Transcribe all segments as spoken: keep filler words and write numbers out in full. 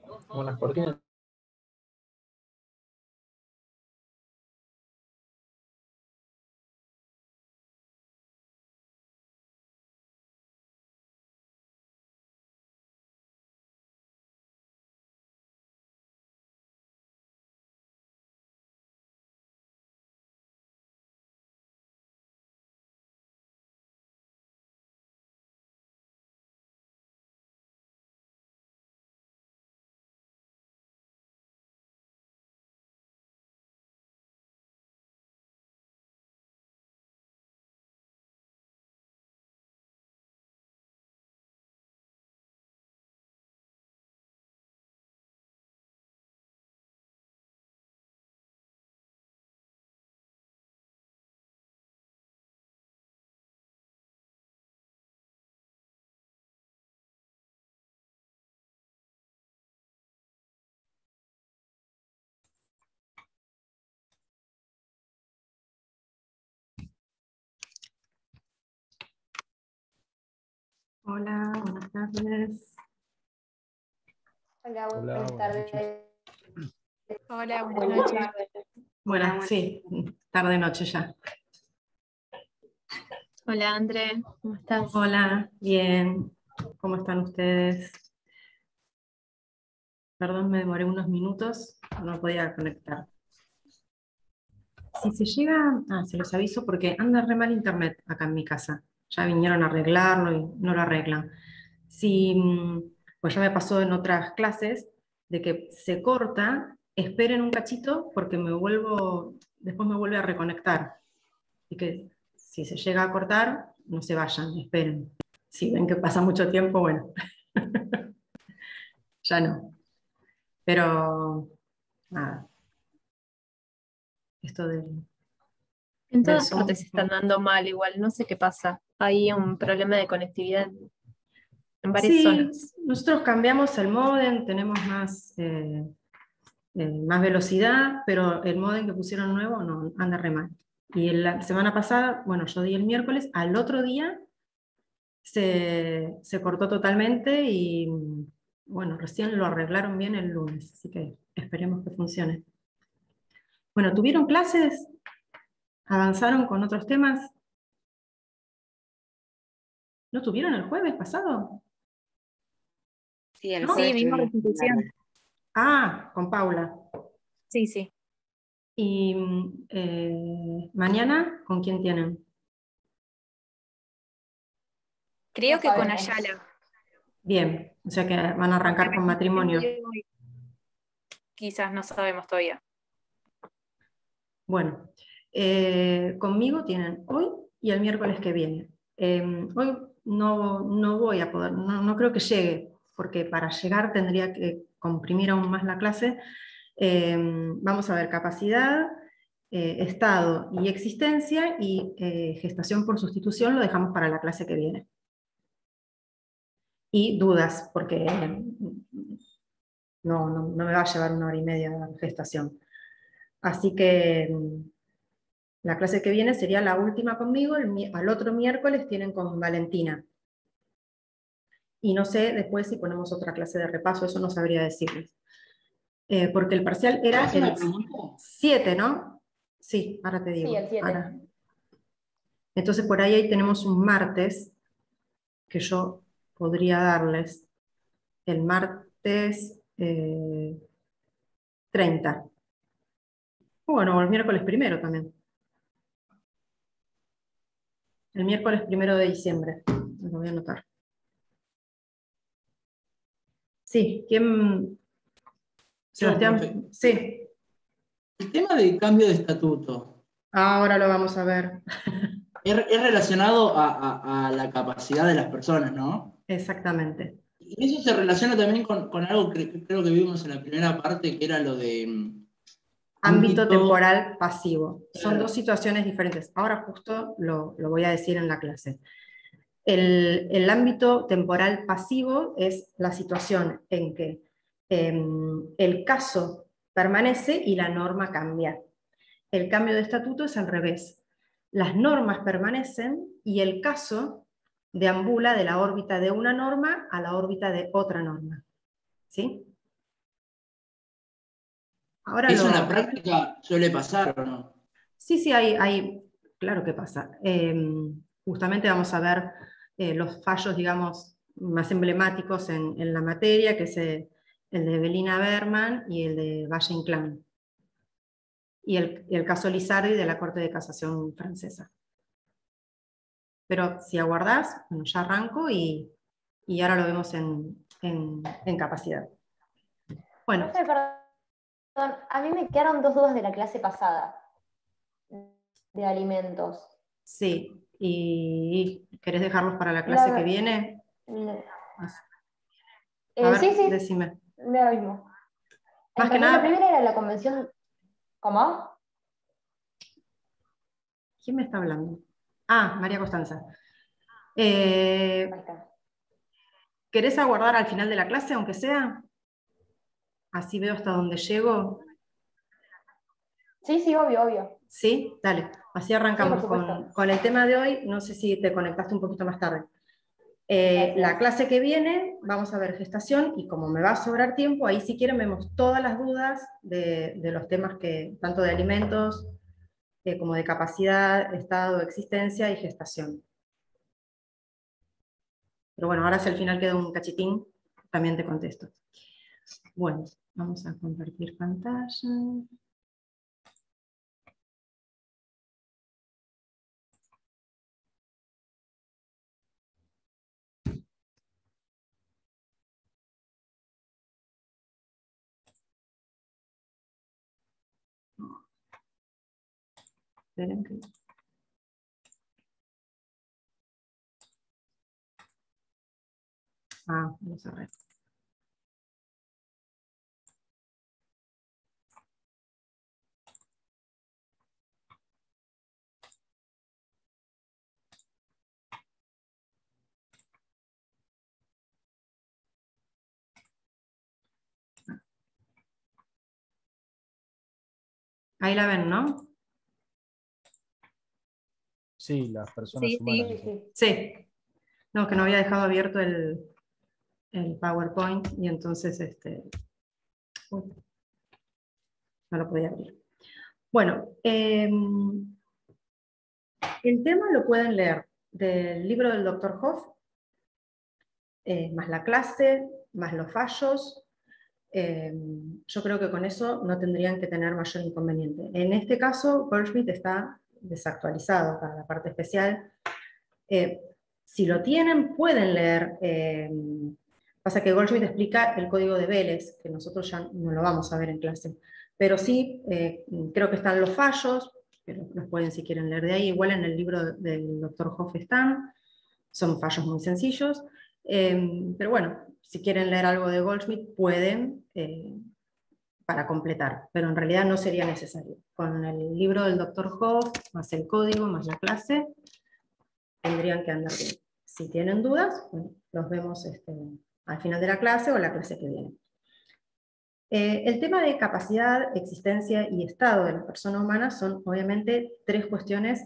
Como las cortinas. Hola, buenas tardes. Hola, Hola, buenas buenas tardes. noches. Hola, buenas noches. Buenas, sí, tarde noche ya. Hola, André, ¿cómo estás? Hola, bien. ¿Cómo están ustedes? Perdón, me demoré unos minutos, no podía conectar. Si se llega, ah, se los aviso porque anda re mal internet acá en mi casa. Ya vinieron a arreglarlo y no lo arreglan. Si, mm, pues ya me pasó en otras clases de que se corta, esperen un cachito porque me vuelvo, después me vuelve a reconectar. Así que si se llega a cortar, no se vayan, esperen. Si ven que pasa mucho tiempo, bueno, ya no. Pero nada, esto del, En del todas Zoom. partes se están dando mal, igual, no sé qué pasa. Hay un problema de conectividad en varias Sí, zonas. nosotros cambiamos el módem, tenemos más, eh, eh, más velocidad, pero el módem que pusieron nuevo no anda re mal. Y la semana pasada, bueno, yo di el miércoles, al otro día se, se cortó totalmente y bueno, recién lo arreglaron bien el lunes, así que esperemos que funcione. Bueno, ¿tuvieron clases? ¿Avanzaron con otros temas? ¿No tuvieron el jueves pasado? Sí, el ¿No? Sí, jueves vimos tuvimos restitución. Ah, con Paula. Sí, sí. ¿Y eh, mañana con quién tienen? Creo No que con sabemos. Ayala. Bien, o sea que van a Porque arrancar con restitución matrimonio. de hoy, quizás no sabemos todavía. Bueno, eh, conmigo tienen hoy y el miércoles que viene. Eh, hoy no, no voy a poder, no, no creo que llegue, porque para llegar tendría que comprimir aún más la clase. Eh, vamos a ver capacidad, eh, estado y existencia, y eh, gestación por sustitución lo dejamos para la clase que viene. Y dudas, porque no, no, no me va a llevar una hora y media de gestación. Así que mm, la clase que viene sería la última conmigo, el, mi- al otro miércoles tienen con Valentina. Y no sé después si ponemos otra clase de repaso, eso no sabría decirles. Eh, porque el parcial era ¿Puedo hacer una el pregunta? siete, ¿no? Sí, ahora te digo. Sí, el siete. Ahora. Entonces por ahí, ahí tenemos un martes que yo podría darles el martes eh, treinta. Bueno, o el miércoles primero también. El miércoles primero de diciembre. Lo voy a anotar. Sí, ¿quién? Yo, profe. Sebastián, sí. El tema del cambio de estatuto, Ahora lo vamos a ver. es, es relacionado a, a- a la capacidad de las personas, ¿no? Exactamente. Y eso se relaciona también con, con algo que, que creo que vimos en la primera parte, que era lo de mm, Ámbito ámbito. temporal pasivo. Son Claro. dos situaciones diferentes. Ahora justo lo, lo voy a decir en la clase. El, el ámbito temporal pasivo es la situación en que em, el caso permanece y la norma cambia. El cambio de estatuto es al revés. Las normas permanecen y el caso deambula de la órbita de una norma a la órbita de otra norma. ¿Sí? Ahora ¿Eso lo- en la práctica suele pasar o no? Sí, sí, hay, hay, claro que pasa. Eh, justamente vamos a ver eh, los fallos, digamos, más emblemáticos en, en la materia, que es eh, el de Evelina Berman y el de Valle-Inclán. Y el, y el caso Lizardi de la Corte de Casación francesa. Pero si aguardás, bueno, ya arranco y, y ahora lo vemos en, en, en capacidad. Bueno, Profe, perdón, a mí me quedaron dos dudas de la clase pasada, de alimentos. sí. ¿Y querés dejarlos para la clase La- que viene? Eh, A ver, sí, sí, decime. de lo mismo. Más que En nada- la primera era la convención. ¿Cómo? ¿Quién me está hablando? Ah, María Costanza. Eh, Ahí está. ¿Querés aguardar al final de la clase, aunque sea? Así veo hasta dónde llego. Sí, sí, obvio, obvio. ¿Sí? Dale, así arrancamos Sí, por con, supuesto. con el tema de hoy. No sé si te conectaste un poquito más tarde. Eh, Gracias. la clase que viene, vamos a ver gestación, y como me va a sobrar tiempo, ahí si quieren vemos todas las dudas de, de los temas que, tanto de alimentos, eh, como de capacidad, estado, existencia y gestación. Pero bueno, ahora si al final queda un cachitín, también te contesto. Bueno, vamos a compartir pantalla. Esperen que... Ah, vamos a ver. Ahí la ven, ¿no? Sí, las personas Sí, humanas. Sí, dice. sí. Sí. No, que no había dejado abierto el, el PowerPoint y entonces este, uy, no lo podía abrir. Bueno, eh, el tema lo pueden leer del libro del doctor Hoff, eh, más la clase, más los fallos. Eh, yo creo que con eso no tendrían que tener mayor inconveniente. En este caso, Goldschmidt está desactualizado para la parte especial. Eh, si lo tienen, pueden leer. Eh, pasa que Goldschmidt explica el código de Vélez, que nosotros ya no lo vamos a ver en clase. Pero sí, eh, creo que están los fallos, pero los pueden si quieren leer de ahí. Igual en el libro del doctor Hoff están, son fallos muy sencillos. Eh, pero bueno, si quieren leer algo de Goldschmidt, pueden eh, para completar, pero en realidad no sería necesario. Con el libro del doctor Hoff, más el código, más la clase, tendrían que andar bien. Si tienen dudas, bueno, los vemos este, al final de la clase o la clase que viene. Eh, el tema de capacidad, existencia y estado de la persona humana son obviamente tres cuestiones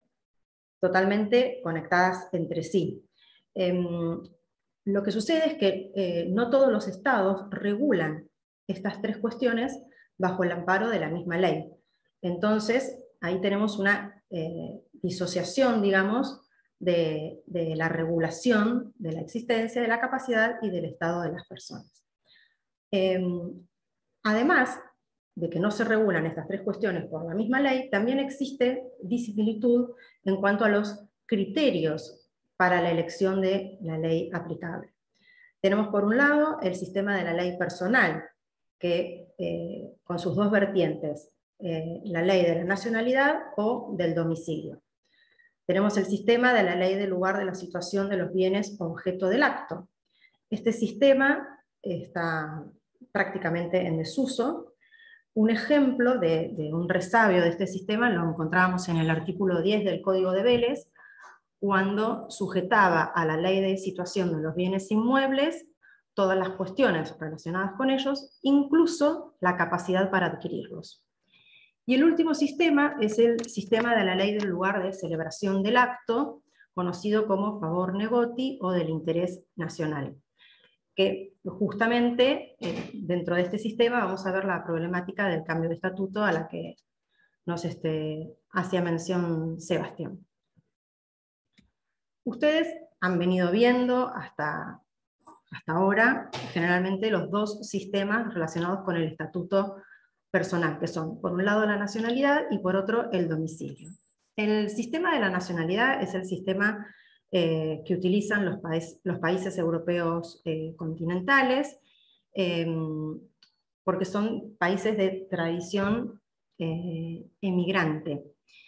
totalmente conectadas entre sí. Eh, lo que sucede es que eh, no todos los estados regulan estas tres cuestiones bajo el amparo de la misma ley. Entonces, ahí tenemos una eh, disociación, digamos, de, de la regulación de la existencia, de la capacidad y del estado de las personas. Eh, además de que no se regulan estas tres cuestiones por la misma ley, también existe disimilitud en cuanto a los criterios para la elección de la ley aplicable. Tenemos por un lado el sistema de la ley personal, que eh, con sus dos vertientes, eh, la ley de la nacionalidad o del domicilio. Tenemos el sistema de la ley del lugar de la situación de los bienes objeto del acto. Este sistema está prácticamente en desuso. Un ejemplo de, de un resabio de este sistema lo encontramos en el artículo diez del Código de Vélez, cuando sujetaba a la ley de situación de los bienes inmuebles todas las cuestiones relacionadas con ellos, incluso la capacidad para adquirirlos. Y el último sistema es el sistema de la ley del lugar de celebración del acto, conocido como favor negoti o del interés nacional, que justamente eh, dentro de este sistema vamos a ver la problemática del cambio de estatuto a la que nos este, hacía mención Sebastián. Ustedes han venido viendo hasta, hasta ahora generalmente los dos sistemas relacionados con el estatuto personal, que son por un lado la nacionalidad y por otro el domicilio. El sistema de la nacionalidad es el sistema eh, que utilizan los, país, los países europeos eh, continentales, eh, porque son países de tradición eh, emigrante.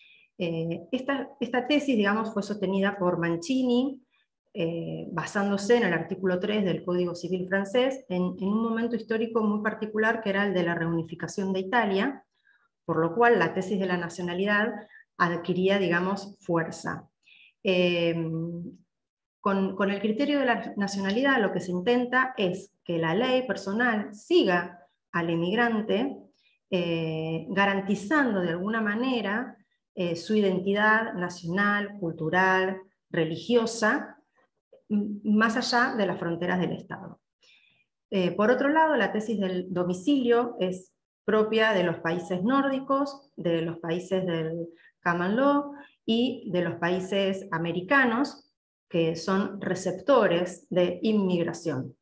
Eh, esta, esta tesis, digamos, fue sostenida por Mancini, eh, basándose en el artículo tres del Código Civil francés, en, en un momento histórico muy particular que era el de la reunificación de Italia, por lo cual la tesis de la nacionalidad adquiría, digamos, fuerza. Eh, con, con el criterio de la nacionalidad lo que se intenta es que la ley personal siga al emigrante, eh, garantizando de alguna manera eh, su identidad nacional, cultural, religiosa, más allá de las fronteras del Estado. Eh, por otro lado, la tesis del domicilio es propia de los países nórdicos, de los países del Common Law y de los países americanos, que son receptores de inmigración.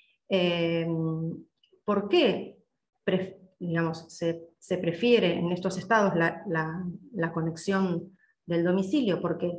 Eh, ¿Por qué Pre, digamos, se, se prefiere en estos estados la, la, la conexión del domicilio? Porque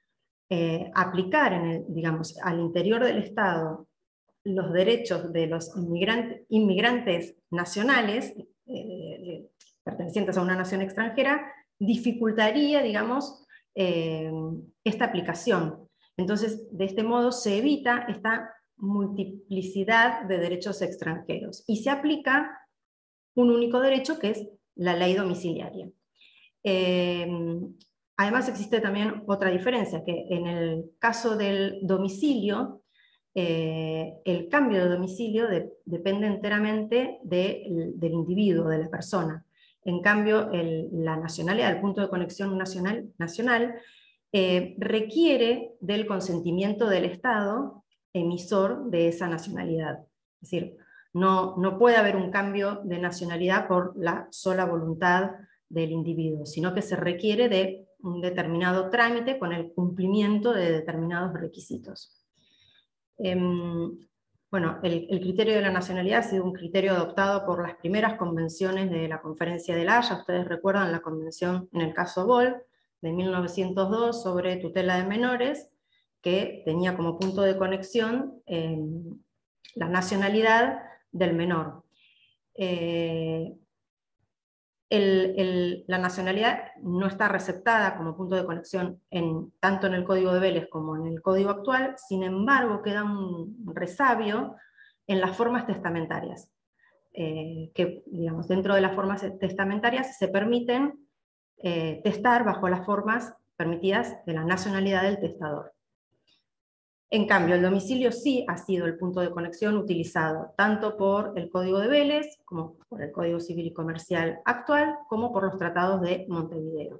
eh, aplicar en el, digamos, al interior del Estado los derechos de los inmigrantes, inmigrantes nacionales, eh, pertenecientes a una nación extranjera, dificultaría, digamos, eh, esta aplicación. Entonces, de este modo se evita esta multiplicidad de derechos extranjeros y se aplica un único derecho, que es la ley domiciliaria. Eh, además existe también otra diferencia, que en el caso del domicilio, eh, el cambio de domicilio de, depende enteramente de, del individuo, de la persona. En cambio, el, la nacionalidad, el punto de conexión nacional, nacional eh, requiere del consentimiento del Estado emisor de esa nacionalidad. Es decir, no, no puede haber un cambio de nacionalidad por la sola voluntad del individuo, sino que se requiere de un determinado trámite con el cumplimiento de determinados requisitos. Eh, bueno, el, el criterio de la nacionalidad ha sido un criterio adoptado por las primeras convenciones de la Conferencia de La Haya. Ustedes recuerdan la convención en el caso Boll de mil novecientos dos sobre tutela de menores, que tenía como punto de conexión eh, la nacionalidad del menor. Eh, el, el, la nacionalidad no está receptada como punto de conexión en, tanto en el Código de Vélez como en el Código actual, sin embargo queda un resabio en las formas testamentarias, eh, que digamos, dentro de las formas testamentarias se permiten eh, testar bajo las formas permitidas de la nacionalidad del testador. En cambio, el domicilio sí ha sido el punto de conexión utilizado tanto por el Código de Vélez, como por el Código Civil y Comercial actual, como por los tratados de Montevideo.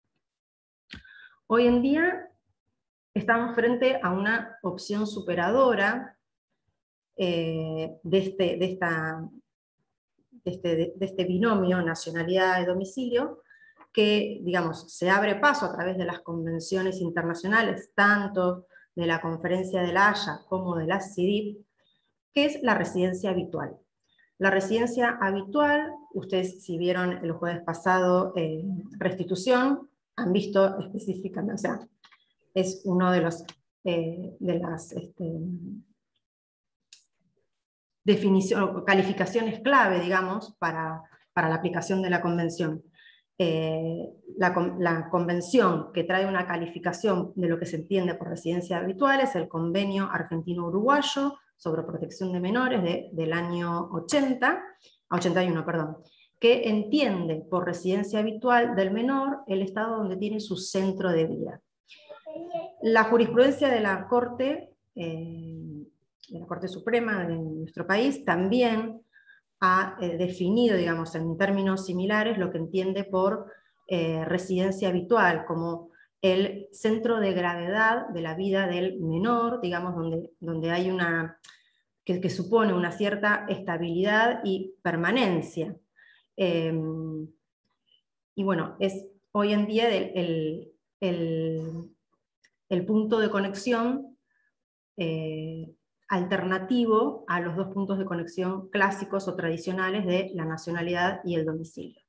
Hoy en día estamos frente a una opción superadora eh, de, este, de, esta, de, este, de este binomio nacionalidad y domicilio, que digamos, se abre paso a través de las convenciones internacionales, tanto de la Conferencia de La Haya como de la C I D I P, que es la residencia habitual. La residencia habitual, ustedes si vieron el jueves pasado eh, Restitución, han visto específicamente, o sea, es uno de los eh, de las este, definiciones, calificaciones clave, digamos, para, para la aplicación de la convención. Eh, la, la convención que trae una calificación de lo que se entiende por residencia habitual es el Convenio Argentino-Uruguayo sobre Protección de Menores de, del año ochenta, ochenta y uno, perdón, que entiende por residencia habitual del menor el estado donde tiene su centro de vida. La jurisprudencia de la Corte, eh, de la Corte Suprema de nuestro país también ha eh, definido, digamos, en términos similares lo que entiende por eh, residencia habitual, como el centro de gravedad de la vida del menor, digamos, donde, donde hay una, que, que supone una cierta estabilidad y permanencia. Eh, y bueno, es hoy en día el, el, el, el punto de conexión eh, alternativo a los dos puntos de conexión clásicos o tradicionales de la nacionalidad y el domicilio.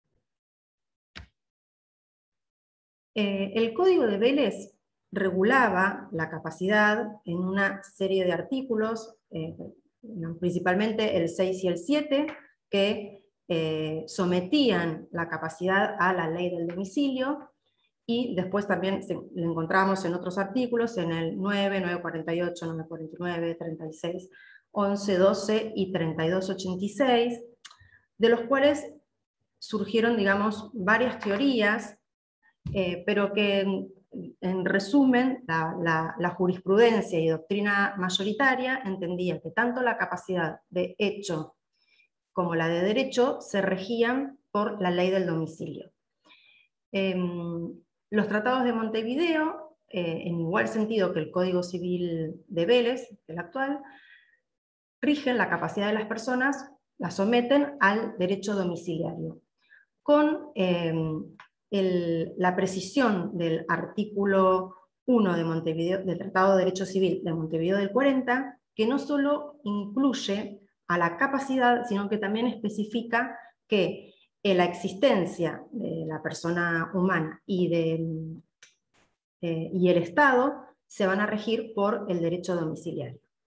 Eh, el Código de Vélez regulaba la capacidad en una serie de artículos, eh, principalmente el seis y el siete, que eh, sometían la capacidad a la ley del domicilio, y después también se, lo encontramos en otros artículos, en el nueve, nueve cuarenta y ocho, nueve cuarenta y nueve, treinta y seis, once, doce y treinta y dos ochenta y seis, de los cuales surgieron, digamos, varias teorías, eh, pero que en, en resumen, la, la, la jurisprudencia y doctrina mayoritaria entendía que tanto la capacidad de hecho como la de derecho se regían por la ley del domicilio. Eh, los tratados de Montevideo, eh, en igual sentido que el Código Civil de Vélez, el actual, rigen la capacidad de las personas, la someten al derecho domiciliario, con eh, el, la precisión del artículo uno de Montevideo, del Tratado de Derecho Civil de Montevideo del cuarenta, que no solo incluye a la capacidad, sino que también especifica que eh, la existencia de la persona humana y, de, eh, y el Estado se van a regir por el derecho domiciliario.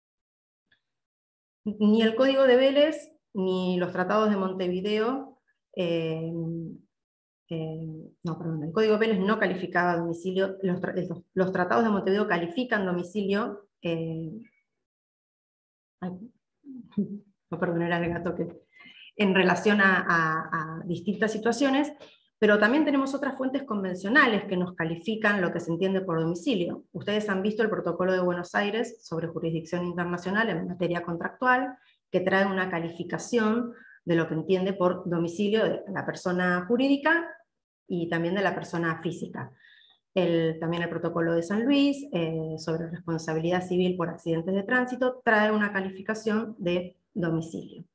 Ni el Código de Vélez, ni los tratados de Montevideo, eh, eh, no, perdón, el Código de Vélez no calificaba domicilio, los, los, los tratados de Montevideo califican domicilio, eh, ay, no, perdón, era el gato que, en relación a, a, a distintas situaciones, pero también tenemos otras fuentes convencionales que nos califican lo que se entiende por domicilio. Ustedes han visto el Protocolo de Buenos Aires sobre jurisdicción internacional en materia contractual, que trae una calificación de lo que entiende por domicilio de la persona jurídica y también de la persona física. El, también el Protocolo de San Luis eh, sobre responsabilidad civil por accidentes de tránsito trae una calificación de domicilio.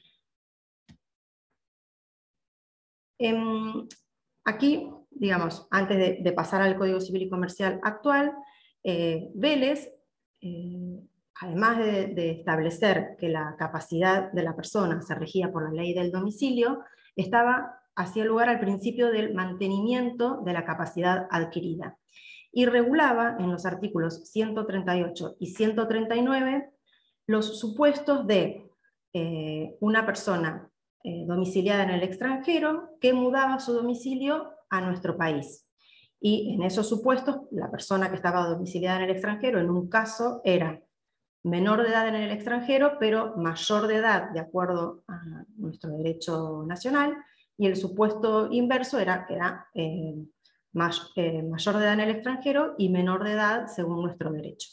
Eh, aquí, digamos, antes de, de pasar al Código Civil y Comercial actual, eh, Vélez, eh, además de, de establecer que la capacidad de la persona se regía por la ley del domicilio, estaba, hacía lugar al principio del mantenimiento de la capacidad adquirida, y regulaba en los artículos ciento treinta y ocho y ciento treinta y nueve los supuestos de eh, una persona Eh, domiciliada en el extranjero, que mudaba su domicilio a nuestro país. Y en esos supuestos, la persona que estaba domiciliada en el extranjero, en un caso, era menor de edad en el extranjero, pero mayor de edad de acuerdo a nuestro derecho nacional, y el supuesto inverso era que era eh, may, eh, mayor de edad en el extranjero y menor de edad según nuestro derecho.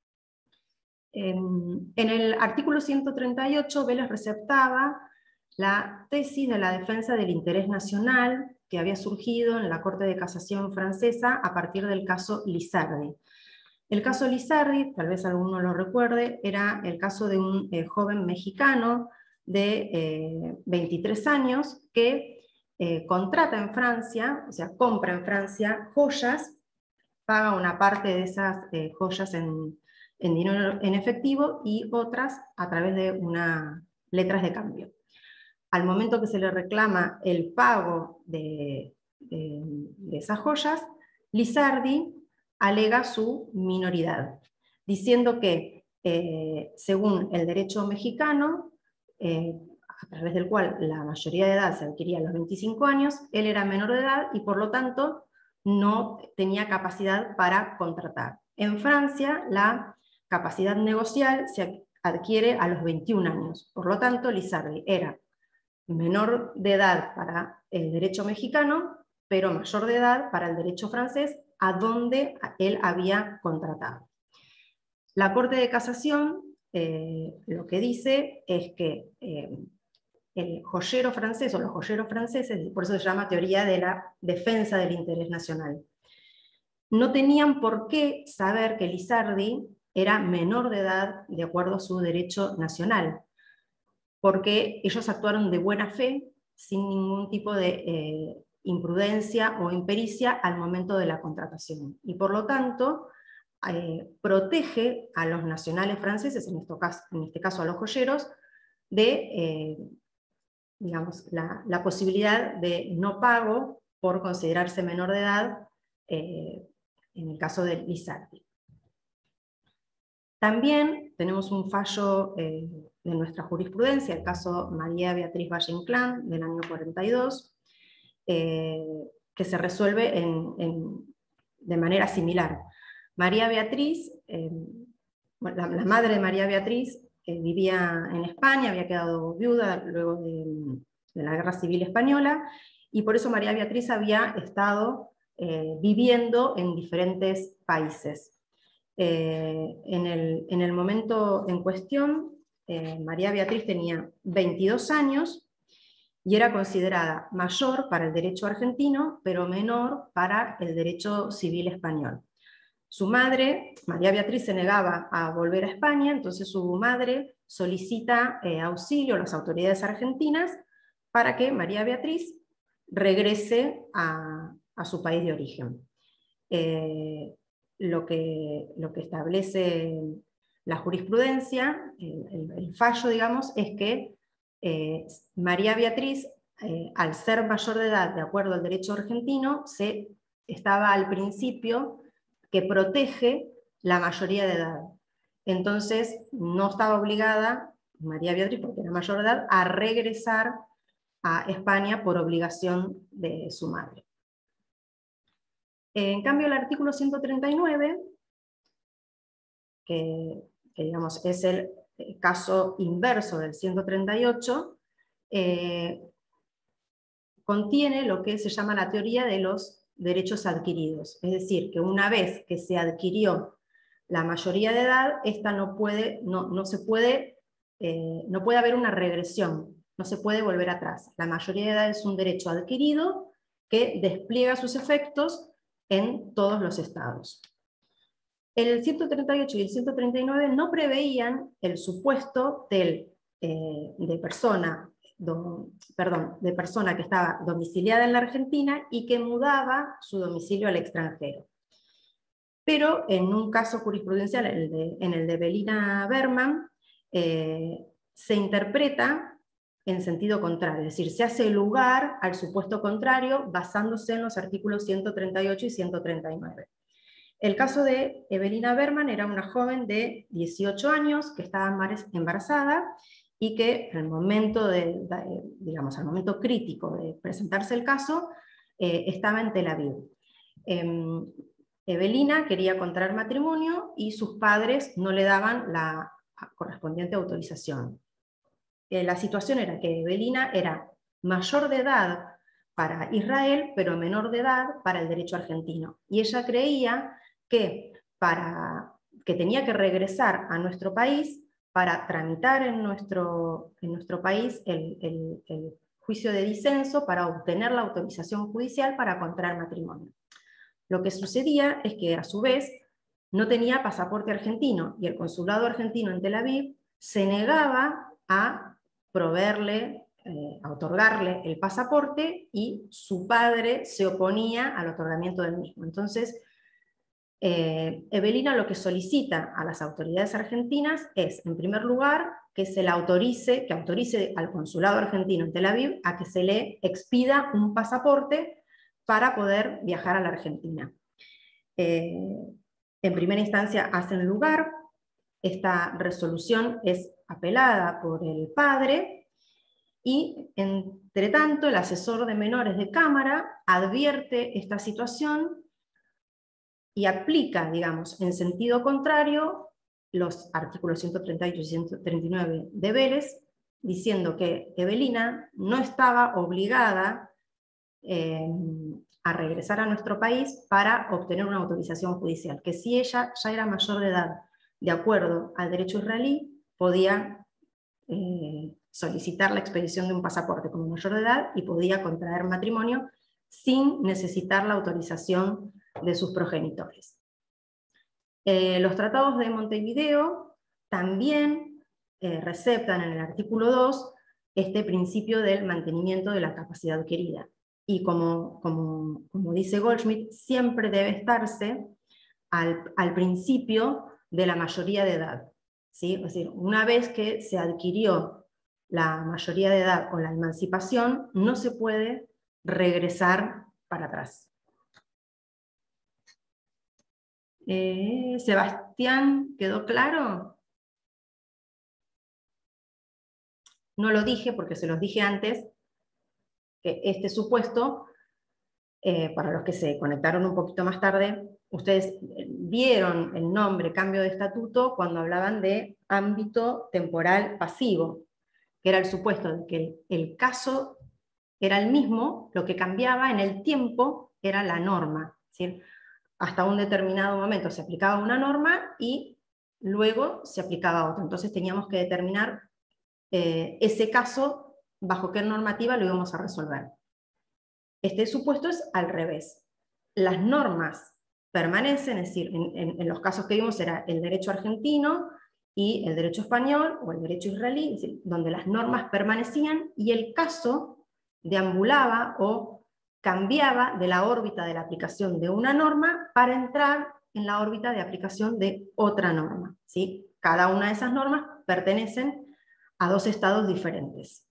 Eh, en el artículo ciento treinta y ocho, Vélez receptaba la tesis de la defensa del interés nacional que había surgido en la Corte de Casación francesa a partir del caso Lizardi. El caso Lizardi, tal vez alguno lo recuerde, era el caso de un eh, joven mexicano de eh, veintitrés años que eh, contrata en Francia, o sea, compra en Francia joyas, paga una parte de esas eh, joyas en, en dinero en efectivo y otras a través de unas letras de cambio. Al momento que se le reclama el pago de, de, de esas joyas, Lizardi alega su minoridad, diciendo que eh, según el derecho mexicano, eh, a través del cual la mayoría de edad se adquiría a los veinticinco años, él era menor de edad y por lo tanto no tenía capacidad para contratar. En Francia la capacidad negocial se adquiere a los veintiún años, por lo tanto Lizardi era menor de edad para el derecho mexicano, pero mayor de edad para el derecho francés, a donde él había contratado. La Corte de Casación eh, lo que dice es que eh, el joyero francés o los joyeros franceses, por eso se llama teoría de la defensa del interés nacional, no tenían por qué saber que Lizardi era menor de edad de acuerdo a su derecho nacional, porque ellos actuaron de buena fe, sin ningún tipo de eh, imprudencia o impericia al momento de la contratación. Y por lo tanto, eh, protege a los nacionales franceses, en este caso, en este caso a los joyeros, de eh, digamos, la, la posibilidad de no pago por considerarse menor de edad, eh, en el caso de Lizardi. También tenemos un fallo eh, de nuestra jurisprudencia, el caso María Beatriz Valle-Inclán, del año cuarenta y dos, eh, que se resuelve en, en, de manera similar. María Beatriz, eh, la, la madre de María Beatriz, eh, vivía en España, había quedado viuda luego de, de la Guerra Civil Española, y por eso María Beatriz había estado eh, viviendo en diferentes países. Eh, en, el, en el momento en cuestión, eh, María Beatriz tenía veintidós años y era considerada mayor para el derecho argentino, pero menor para el derecho civil español. Su madre, María Beatriz, se negaba a volver a España, entonces su madre solicita eh, auxilio a las autoridades argentinas para que María Beatriz regrese a, a su país de origen. Eh, Lo que, lo que establece la jurisprudencia, el, el, el fallo, digamos, es que eh, María Beatriz, eh, al ser mayor de edad, de acuerdo al derecho argentino, se, estaba al principio que protege la mayoría de edad. Entonces, no estaba obligada, María Beatriz, porque era mayor de edad, a regresar a España por obligación de su madre. En cambio, el artículo ciento treinta y nueve, que, que digamos, es el caso inverso del ciento treinta y ocho, eh, contiene lo que se llama la teoría de los derechos adquiridos. Es decir, que una vez que se adquirió la mayoría de edad, esta no puede, no, no se puede, eh, no puede haber una regresión, no se puede volver atrás. La mayoría de edad es un derecho adquirido que despliega sus efectos en todos los estados. El ciento treinta y ocho y el ciento treinta y nueve no preveían el supuesto del, eh, de, persona, do, perdón, de persona que estaba domiciliada en la Argentina y que mudaba su domicilio al extranjero. Pero en un caso jurisprudencial, en el de, en el de Evelina Berman, eh, se interpreta en sentido contrario, es decir, se hace lugar al supuesto contrario basándose en los artículos ciento treinta y ocho y ciento treinta y nueve. El caso de Evelina Berman era una joven de dieciocho años que estaba embarazada y que al momento, de, digamos, al momento crítico de presentarse el caso eh, estaba en Tel Aviv. Eh, Evelina quería contraer matrimonio y sus padres no le daban la correspondiente autorización. La situación era que Evelina era mayor de edad para Israel, pero menor de edad para el derecho argentino. Y ella creía que, para, que tenía que regresar a nuestro país para tramitar en nuestro, en nuestro país el, el, el juicio de disenso para obtener la autorización judicial para contraer matrimonio. Lo que sucedía es que, a su vez, no tenía pasaporte argentino y el consulado argentino en Tel Aviv se negaba a proveerle, eh, a otorgarle el pasaporte, y su padre se oponía al otorgamiento del mismo. Entonces, eh, Evelina lo que solicita a las autoridades argentinas es, en primer lugar, que se la autorice, que autorice al consulado argentino en Tel Aviv a que se le expida un pasaporte para poder viajar a la Argentina. Eh, en primera instancia hacen lugar, esta resolución es apelada por el padre, y entre tanto el asesor de menores de Cámara advierte esta situación y aplica, digamos, en sentido contrario los artículos ciento treinta y ocho y ciento treinta y nueve de Vélez, diciendo que Evelina no estaba obligada eh, a regresar a nuestro país para obtener una autorización judicial, que si ella ya era mayor de edad, de acuerdo al derecho israelí, podía eh, solicitar la expedición de un pasaporte como mayor de edad y podía contraer matrimonio sin necesitar la autorización de sus progenitores. Eh, los tratados de Montevideo también eh, receptan en el artículo dos este principio del mantenimiento de la capacidad adquirida. Y como, como, como dice Goldschmidt, siempre debe estarse al, al principio de la mayoría de edad, ¿sí? Es decir, una vez que se adquirió la mayoría de edad o la emancipación, no se puede regresar para atrás. Eh, Sebastián, ¿quedó claro? No lo dije porque se los dije antes, que este supuesto, eh, para los que se conectaron un poquito más tarde, ustedes vieron el nombre cambio de estatuto cuando hablaban de ámbito temporal pasivo, que era el supuesto de que el, el caso era el mismo, lo que cambiaba en el tiempo era la norma, ¿sí? Hasta un determinado momento se aplicaba una norma y luego se aplicaba otra. Entonces teníamos que determinar eh, ese caso, bajo qué normativa lo íbamos a resolver. Este supuesto es al revés. Las normas permanecen, es decir, en, en, en los casos que vimos era el derecho argentino y el derecho español o el derecho israelí, es decir, donde las normas permanecían y el caso deambulaba o cambiaba de la órbita de la aplicación de una norma para entrar en la órbita de aplicación de otra norma, ¿sí? Cada una de esas normas pertenecen a dos estados diferentes.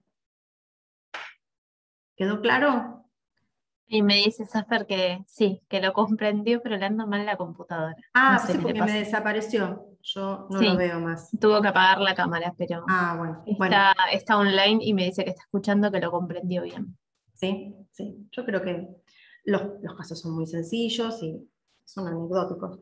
¿Quedó claro? Y me dice Safer que sí, que lo comprendió, pero le anda mal la computadora. Ah, No sé sí, qué le porque pasa. me desapareció. Yo no Sí, lo veo más. tuvo que apagar la cámara, pero Ah, bueno. Bueno, está, está online y me dice que está escuchando, que lo comprendió bien. sí, sí. Yo creo que los, los casos son muy sencillos y son anecdóticos.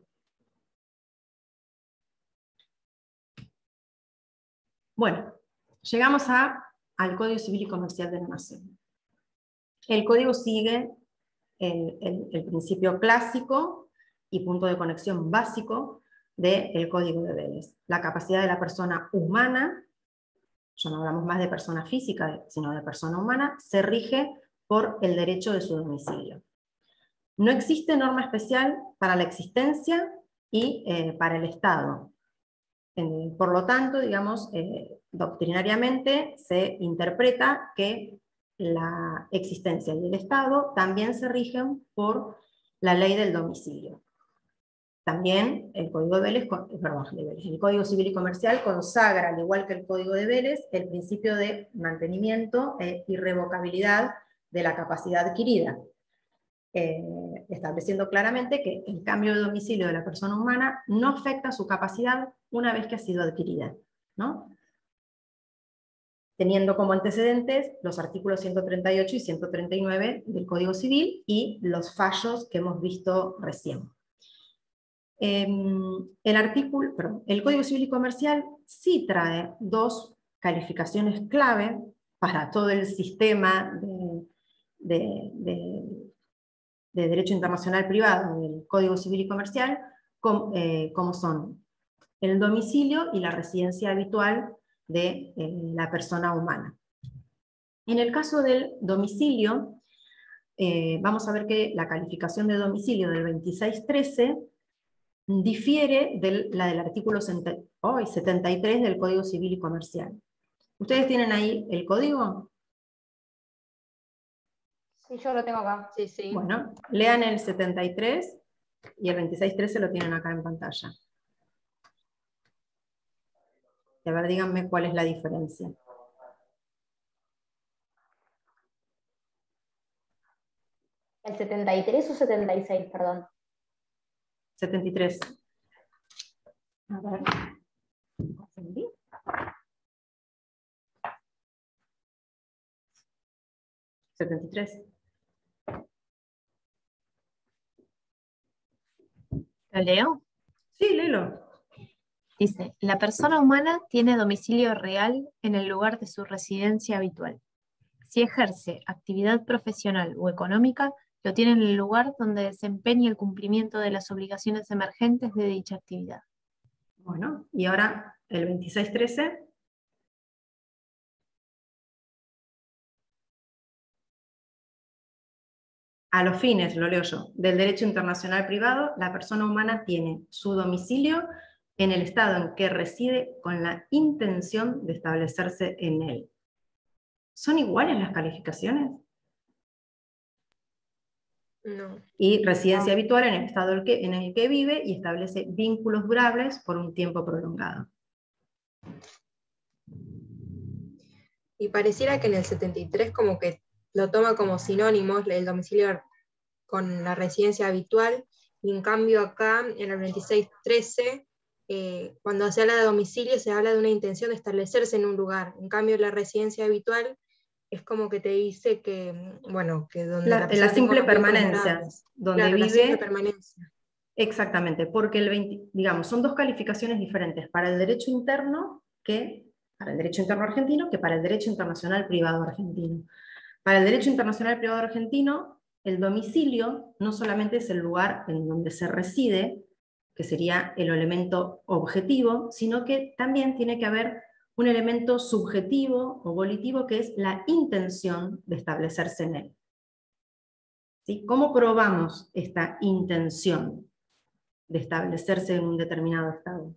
Bueno, llegamos a, al Código Civil y Comercial de la Nación. El código sigue el, el, el principio clásico y punto de conexión básico del Código de Vélez. La capacidad de la persona humana, ya no hablamos más de persona física, sino de persona humana, se rige por el derecho de su domicilio. No existe norma especial para la existencia y eh, para el Estado. Eh, por lo tanto, digamos, eh, doctrinariamente se interpreta que la existencia y el Estado también se rigen por la ley del domicilio. También el Código de Vélez, perdón, de Vélez, el Código Civil y Comercial consagra, al igual que el Código de Vélez, el principio de mantenimiento e irrevocabilidad de la capacidad adquirida, eh, estableciendo claramente que el cambio de domicilio de la persona humana no afecta su capacidad una vez que ha sido adquirida, ¿no? Teniendo como antecedentes los artículos ciento treinta y ocho y ciento treinta y nueve del Código Civil y los fallos que hemos visto recién. Eh, el, artículo, perdón, el Código Civil y Comercial sí trae dos calificaciones clave para todo el sistema de, de, de, de derecho internacional privado del Código Civil y Comercial, com, eh, como son el domicilio y la residencia habitual de eh, la persona humana. En el caso del domicilio, eh, vamos a ver que la calificación de domicilio del veintiséis trece difiere de la del artículo setenta y tres del Código Civil y Comercial. ¿Ustedes tienen ahí el código? Sí, yo lo tengo acá. Sí, sí. Bueno, lean el setenta y tres y el veintiséis trece lo tienen acá en pantalla. Y a ver, díganme cuál es la diferencia. ¿El setenta y tres o setenta y seis, perdón? setenta y tres. A ver. setenta y tres. ¿Lo leo? Sí, léelo. Dice, la persona humana tiene domicilio real en el lugar de su residencia habitual. Si ejerce actividad profesional o económica, lo tiene en el lugar donde desempeña el cumplimiento de las obligaciones emergentes de dicha actividad. Bueno, y ahora el veintiséis trece. a los fines, lo leo yo, del derecho internacional privado, la persona humana tiene su domicilio en el estado en que reside con la intención de establecerse en él. ¿Son iguales las calificaciones? No. Y residencia habitual en el estado en que- en el que vive y establece vínculos durables por un tiempo prolongado. Y pareciera que en el setenta y tres como que lo toma como sinónimos el domicilio con la residencia habitual, y en cambio acá en el veintiséis trece, eh, cuando se habla de domicilio se habla de una intención de establecerse en un lugar. En cambio la residencia habitual es como que te dice que, bueno, que donde La, la, la persona tenga simple unos vínculos permanencia, durables. donde Claro, la vive. simple permanencia. Exactamente, porque el veinte, digamos, son dos calificaciones diferentes para el derecho interno que para el derecho interno argentino que para el derecho internacional privado argentino. Para el derecho internacional privado argentino, el domicilio no solamente es el lugar en donde se reside, que sería el elemento objetivo, sino que también tiene que haber un elemento subjetivo o volitivo que es la intención de establecerse en él. ¿Sí? ¿Cómo probamos esta intención de establecerse en un determinado estado?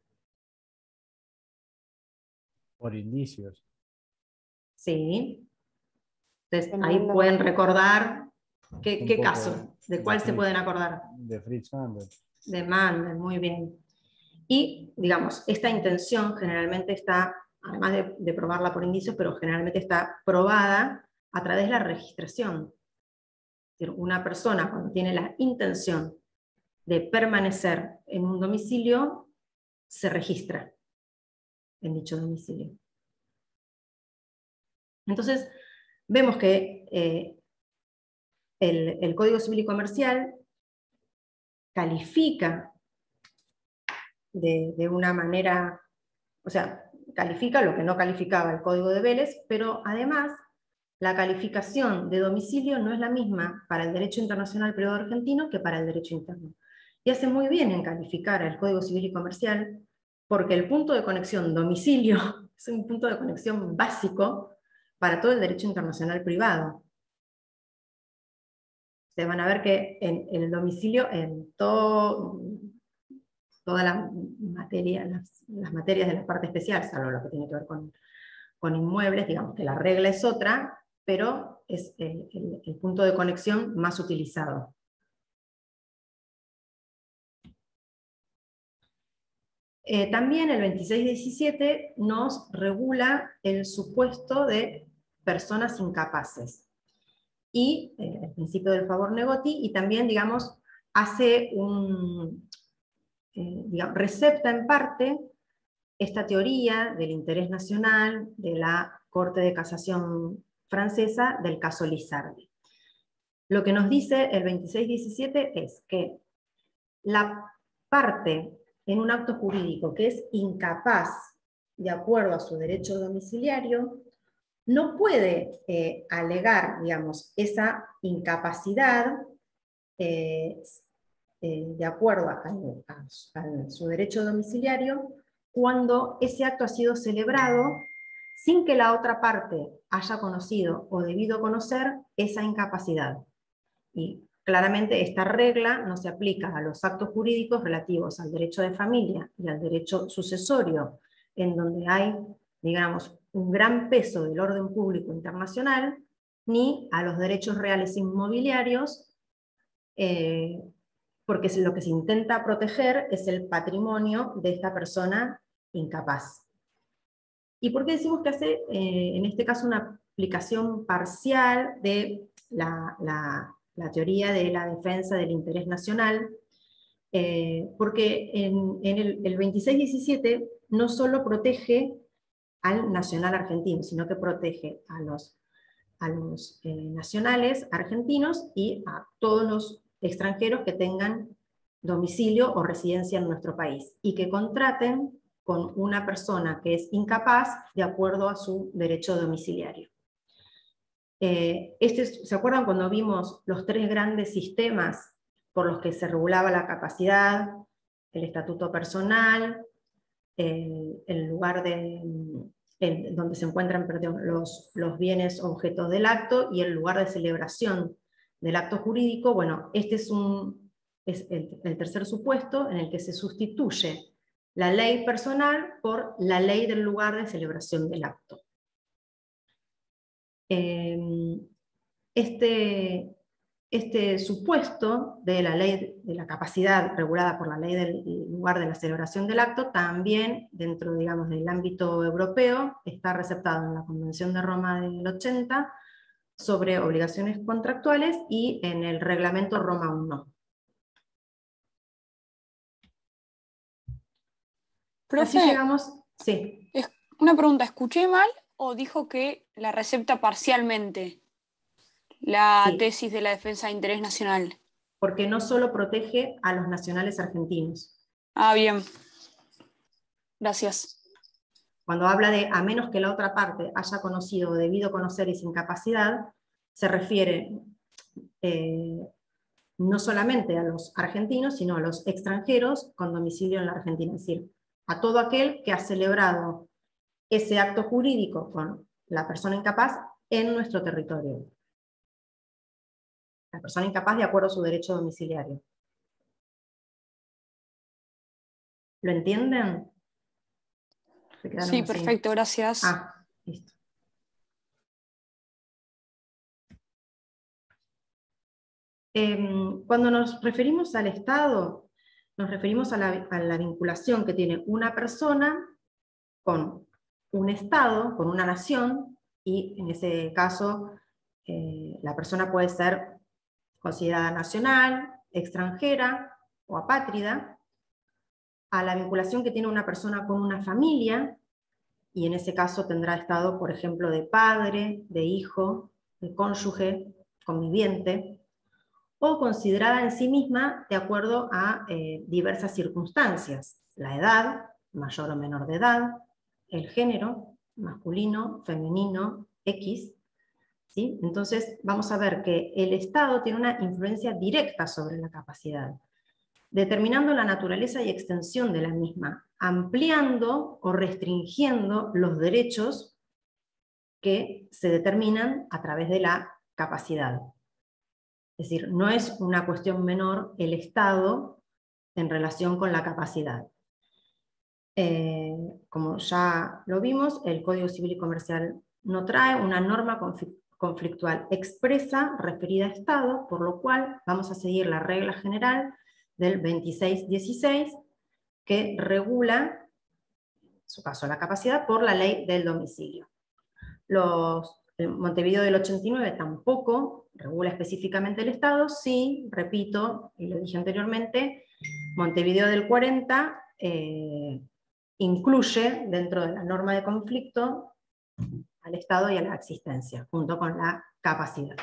Por indicios. Sí. Entonces, ahí Teniendo- pueden recordar qué, Un qué poco caso, de cuál se Fritz- pueden acordar. De Fritz Mandel. De Mandel, muy bien. Y, digamos, esta intención generalmente está, además de, de probarla por indicios, pero generalmente está probada a través de la registración. Es decir, una persona cuando tiene la intención de permanecer en un domicilio, se registra en dicho domicilio. Entonces, vemos que eh, el, el Código Civil y Comercial califica de, de una manera, o sea, califica lo que no calificaba el Código de Vélez, pero además la calificación de domicilio no es la misma para el derecho internacional privado argentino que para el derecho interno. Y hace muy bien en calificar el Código Civil y Comercial, porque el punto de conexión domicilio es un punto de conexión básico para todo el derecho internacional privado. Ustedes van a ver que en, en el domicilio, en todo, toda la materia, las, las materias de la parte especial, salvo lo que tiene que ver con, con inmuebles, digamos que la regla es otra, pero es el, el, el punto de conexión más utilizado. Eh, también el veintiséis diecisiete nos regula el supuesto de personas incapaces y eh, el principio del favor negoti, y también, digamos, hace un, eh, digamos, recepta en parte esta teoría del interés nacional de la Corte de Casación francesa del caso Lizardi. Lo que nos dice el veintiséis diecisiete es que la parte en un acto jurídico que es incapaz de acuerdo a su derecho domiciliario, no puede eh, alegar, digamos, esa incapacidad eh, eh, de acuerdo a, a, a su derecho domiciliario cuando ese acto ha sido celebrado sin que la otra parte haya conocido o debido conocer esa incapacidad. Y claramente esta regla no se aplica a los actos jurídicos relativos al derecho de familia y al derecho sucesorio, en donde hay, digamos, un gran peso del orden público internacional, ni a los derechos reales inmobiliarios, eh, porque lo que se intenta proteger es el patrimonio de esta persona incapaz. ¿Y por qué decimos que hace, eh, en este caso, una aplicación parcial de la, la, la teoría de la defensa del interés nacional? Eh, porque en, en el, el veintiséis diecisiete no solo protege al nacional argentino, sino que protege a los, a los eh, nacionales argentinos y a todos los extranjeros que tengan domicilio o residencia en nuestro país, y que contraten con una persona que es incapaz de acuerdo a su derecho domiciliario. Eh, este, ¿se acuerdan cuando vimos los tres grandes sistemas por los que se regulaba la capacidad? El estatuto personal, el, el lugar de, el, donde se encuentran perdón, los, los bienes objetos del acto, y el lugar de celebración del acto jurídico, bueno, este es, un, es el, el tercer supuesto en el que se sustituye la ley personal por la ley del lugar de celebración del acto. Eh, este, este supuesto de la ley de la capacidad regulada por la ley del lugar de la celebración del acto también dentro, digamos, del ámbito europeo está receptado en la Convención de Roma del ochenta sobre obligaciones contractuales y en el Reglamento Roma uno. Profe, Así llegamos, sí. es una pregunta, ¿escuché mal o dijo que la recepta parcialmente la Sí. tesis de la defensa de interés nacional? Porque no solo protege a los nacionales argentinos. Ah, bien. Gracias. Cuando habla de a menos que la otra parte haya conocido o debido conocer esa incapacidad, se refiere eh, no solamente a los argentinos, sino a los extranjeros con domicilio en la Argentina. Es decir, a todo aquel que ha celebrado ese acto jurídico con la persona incapaz en nuestro territorio. La persona incapaz de acuerdo a su derecho domiciliario. ¿Lo entienden? ¿Se quedaron Sí, así? perfecto, gracias. Ah, listo. Eh, cuando nos referimos al Estado, nos referimos a la, a la vinculación que tiene una persona con un Estado, con una nación, y en ese caso eh, la persona puede ser considerada nacional, extranjera o apátrida, a la vinculación que tiene una persona con una familia, y en ese caso tendrá estado, por ejemplo, de padre, de hijo, de cónyuge, conviviente, o considerada en sí misma de acuerdo a eh, diversas circunstancias, la edad, mayor o menor de edad, el género, masculino, femenino, X, ¿sí? Entonces vamos a ver que el Estado tiene una influencia directa sobre la capacidad, determinando la naturaleza y extensión de la misma, ampliando o restringiendo los derechos que se determinan a través de la capacidad. Es decir, no es una cuestión menor el Estado en relación con la capacidad. Eh, como ya lo vimos, el Código Civil y Comercial no trae una norma conflictual expresa referida a Estado, por lo cual vamos a seguir la regla general del veintiséis dieciséis, que regula, en su caso, la capacidad por la ley del domicilio. Los, el Montevideo del ochenta y nueve tampoco regula específicamente el Estado, sí, repito, y lo dije anteriormente, Montevideo del cuarenta eh, incluye dentro de la norma de conflicto al Estado y a la existencia, junto con la capacidad.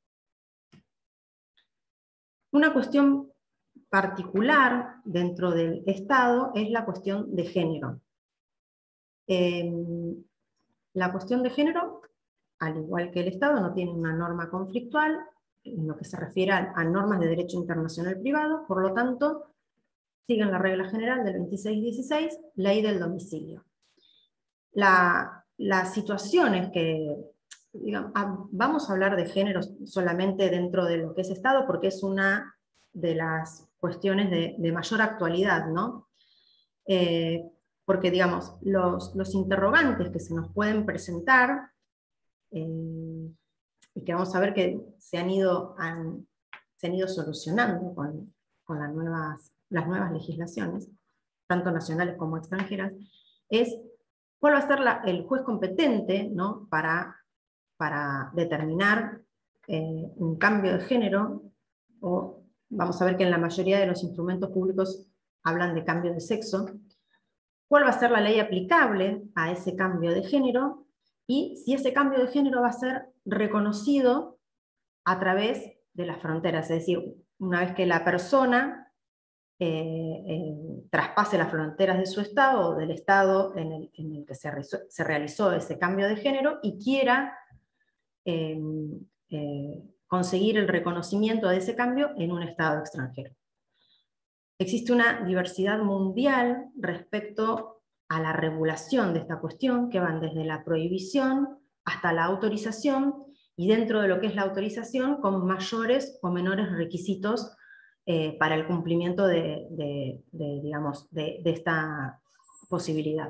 Una cuestión particular dentro del Estado es la cuestión de género. Eh, la cuestión de género, al igual que el Estado, no tiene una norma conflictual en lo que se refiere a, a normas de derecho internacional privado, por lo tanto, siguen la regla general del veintiséis dieciséis, ley del domicilio. La, las situaciones que, digamos, vamos a hablar de género solamente dentro de lo que es Estado, porque es una de las cuestiones de, de mayor actualidad, ¿no? Eh, porque, digamos, los, los interrogantes que se nos pueden presentar, eh, y que vamos a ver que se han ido, han, se han ido solucionando con, con las, nuevas, las nuevas legislaciones, tanto nacionales como extranjeras, es cuál va a ser la, el juez competente, ¿no? para, para determinar eh, un cambio de género, o vamos a ver que en la mayoría de los instrumentos públicos hablan de cambio de sexo, cuál va a ser la ley aplicable a ese cambio de género, y si ese cambio de género va a ser reconocido a través de las fronteras, es decir, una vez que la persona eh, eh, traspase las fronteras de su estado, o del estado en el, en el que se realizó, se realizó ese cambio de género, y quiera eh, eh, conseguir el reconocimiento de ese cambio en un estado extranjero. Existe una diversidad mundial respecto a la regulación de esta cuestión, que van desde la prohibición hasta la autorización, y dentro de lo que es la autorización con mayores o menores requisitos eh, para el cumplimiento de, de, de, digamos, de, de esta posibilidad.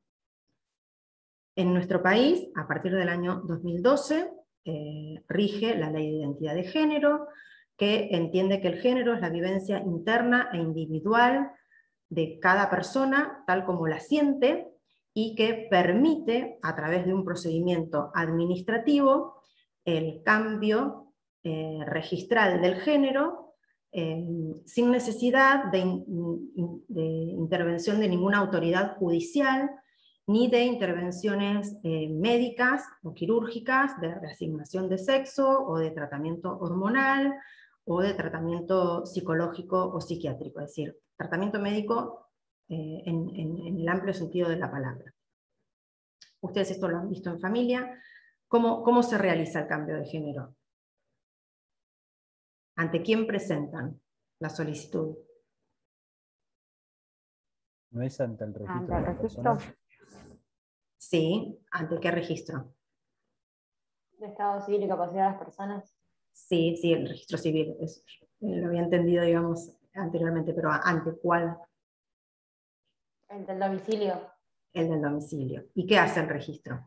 En nuestro país, a partir del año dos mil doce, eh, rige la Ley de Identidad de Género, que entiende que el género es la vivencia interna e individual de cada persona, tal como la siente, y que permite, a través de un procedimiento administrativo, el cambio eh, registral del género, eh, sin necesidad de, in, de intervención de ninguna autoridad judicial, ni de intervenciones eh, médicas o quirúrgicas, de reasignación de sexo, o de tratamiento hormonal, o de tratamiento psicológico o psiquiátrico, es decir, tratamiento médico eh, en, en, en el amplio sentido de la palabra. Ustedes esto lo han visto en familia. ¿Cómo, cómo se realiza el cambio de género? ¿Ante quién presentan la solicitud? ¿No es ante el registro ¿Ante de el la registro? persona? Sí, ¿ante qué registro? De Estado civil y capacidad de las personas. Sí, sí, el registro civil. Es, lo había entendido, digamos, anteriormente, pero ¿ante cuál? El del domicilio. El del domicilio. ¿Y qué hace el registro?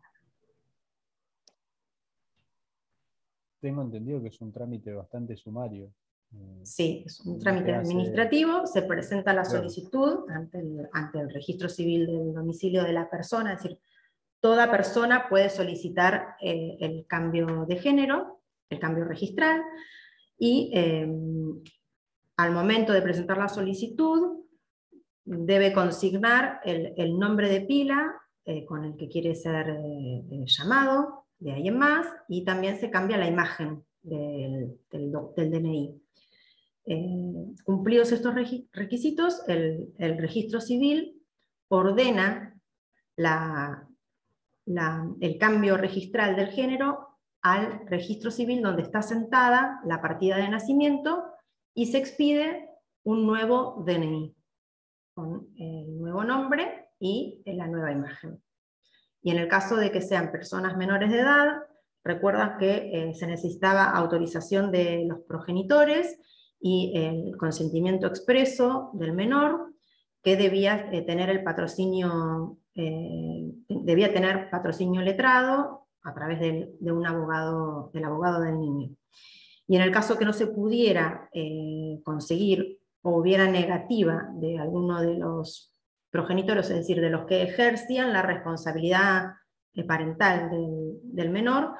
Tengo entendido que es un trámite bastante sumario. Eh, Sí, es un lo trámite que hace- administrativo, se presenta la Claro. solicitud ante el, ante el registro civil del domicilio de la persona, es decir, toda persona puede solicitar eh, el cambio de género, el cambio registral, y eh, al momento de presentar la solicitud debe consignar el, el nombre de pila eh, con el que quiere ser eh, eh, llamado, de ahí en más, y también se cambia la imagen del, del, del D N I. Eh, cumplidos estos requisitos, el, el registro civil ordena la, la, el cambio registral del género al registro civil donde está sentada la partida de nacimiento y se expide un nuevo D N I con el nuevo nombre y la nueva imagen. Y en el caso de que sean personas menores de edad, recuerda que eh, se necesitaba autorización de los progenitores y el consentimiento expreso del menor, que debía eh, tener el patrocinio, eh, debía tener patrocinio letrado a través del, de un abogado, del abogado del niño. Y en el caso que no se pudiera eh, conseguir o hubiera negativa de alguno de los progenitores, es decir, de los que ejercían la responsabilidad eh, parental del, del menor,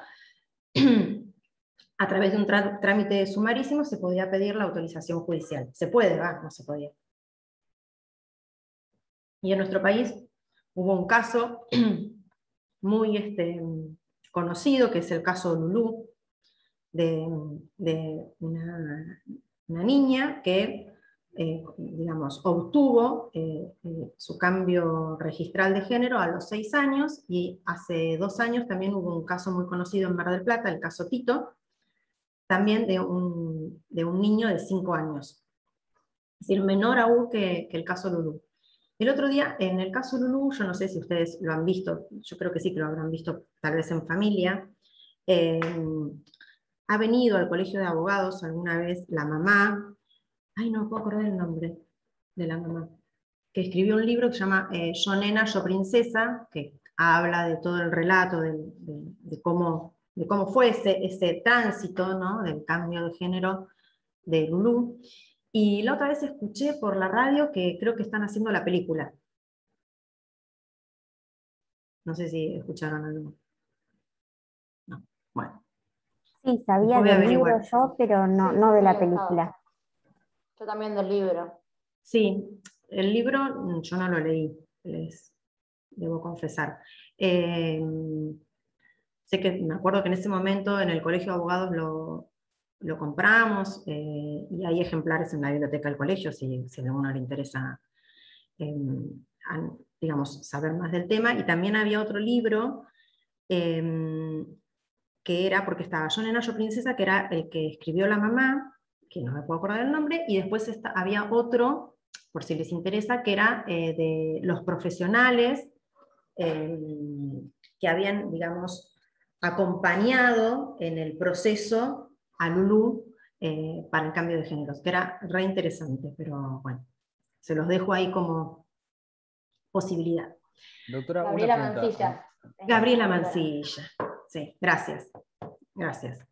a través de un trámite sumarísimo se podía pedir la autorización judicial. Se puede, va, no se podía. Y en nuestro país hubo un caso muy este, conocido, que es el caso Lulú, de, de una, una niña que, eh, digamos, obtuvo eh, eh, su cambio registral de género a los seis años, y hace dos años también hubo un caso muy conocido en Mar del Plata, el caso Tito, también de un, de un niño de cinco años, es decir, menor aún que, que el caso Lulú. El otro día, en el caso Lulú, yo no sé si ustedes lo han visto, yo creo que sí que lo habrán visto tal vez en familia, eh, ha venido al colegio de abogados alguna vez la mamá, ay no puedo acordar el nombre de la mamá, que escribió un libro que se llama eh, Yo Nena, Yo Princesa, que habla de todo el relato de, de, de, cómo, de cómo fue ese, ese tránsito, ¿no?, del cambio de género de Lulú. Y la otra vez escuché por la radio que creo que están haciendo la película. No sé si escucharon algo. No, bueno. Sí, sabía Voy a del libro averiguar. yo, pero no, Sí, no de sí, la he película. Yo también del libro. Sí, el libro yo no lo leí, les debo confesar. Eh, sé que me acuerdo que en ese momento en el colegio de abogados lo, lo compramos, eh, y hay ejemplares en la biblioteca del colegio si, si a alguno le interesa eh, a, digamos, saber más del tema. Y también había otro libro eh, que era, porque estaba Yo Nena, Yo Princesa, que era el que escribió la mamá, que no me puedo acordar el nombre, y después está, había otro, por si les interesa, que era eh, de los profesionales eh, que habían, digamos, acompañado en el proceso a Lulú eh, para el cambio de géneros, que era re interesante, pero bueno, se los dejo ahí como posibilidad. Doctora, Gabriela una pregunta. Mancilla. Gabriela Mancilla, sí, gracias, gracias.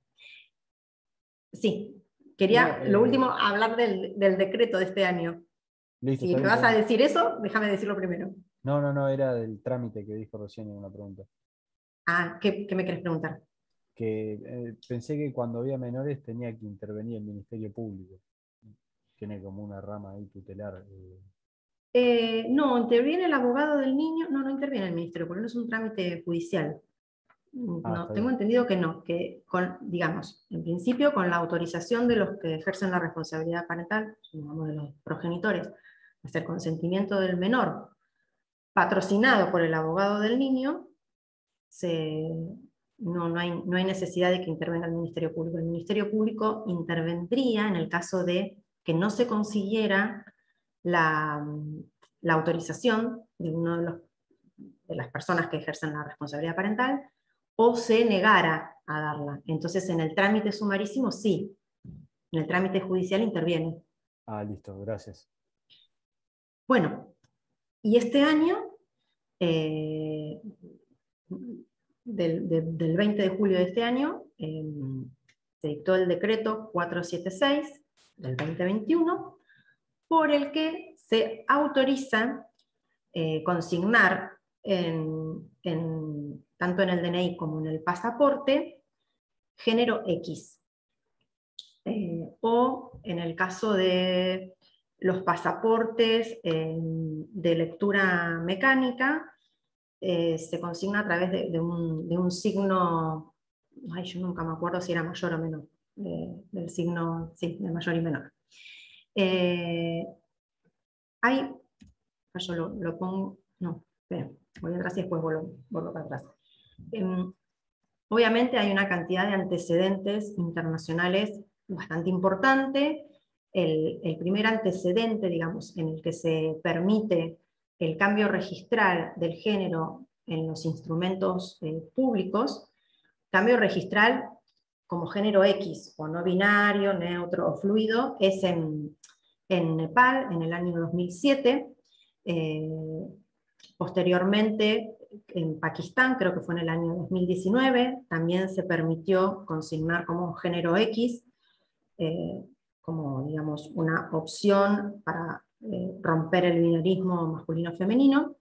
Sí, quería, No, eh, lo último, hablar del, del decreto de este año. Listo, Si está me bien, vas está a bien. decir eso, déjame decirlo primero. No, no, no, era del trámite que dijo recién en una pregunta. Ah, ¿qué, qué me querés preguntar? Que eh, pensé que cuando había menores tenía que intervenir el Ministerio Público. Tiene como una rama ahí tutelar. eh. Eh, no, interviene el abogado del niño, no, no interviene el ministerio, porque no es un trámite judicial. Ah, No, está tengo bien. entendido que no, que con, digamos, en principio con la autorización de los que ejercen la responsabilidad parental, digamos de los progenitores, hasta el consentimiento del menor, patrocinado por el abogado del niño, se, no, no, hay, no hay necesidad de que intervenga el Ministerio Público. El Ministerio Público intervendría en el caso de que no se consiguiera la, la autorización de una de, los, de las personas que ejercen la responsabilidad parental, o se negara a darla. Entonces, en el trámite sumarísimo, sí. En el trámite judicial interviene. Ah, listo, gracias. Bueno, y este año, eh, del, de, del veinte de julio de este año, eh, se dictó el decreto cuatrocientos setenta y seis del veinte veintiuno, por el que se autoriza eh, consignar en, en, tanto en el D N I como en el pasaporte género X. Eh, o en el caso de los pasaportes eh, de lectura mecánica, eh, se consigna a través de, de, un, de un signo, ay, yo nunca me acuerdo si era mayor o menor, de, del signo, sí, de mayor y menor. Eh, hay, yo lo, lo pongo, no, espera, voy atrás y después vuelvo, vuelvo para atrás. Eh, obviamente hay una cantidad de antecedentes internacionales bastante importante. El, el primer antecedente, digamos, en el que se permite el cambio registral del género en los instrumentos eh, públicos, cambio registral como género X, o no binario, neutro o fluido, es en, en Nepal, en el año dos mil siete. Eh, posteriormente, en Pakistán, creo que fue en el año dos mil diecinueve, también se permitió consignar como género X, eh, como, digamos, una opción para eh, romper el binarismo masculino-femenino.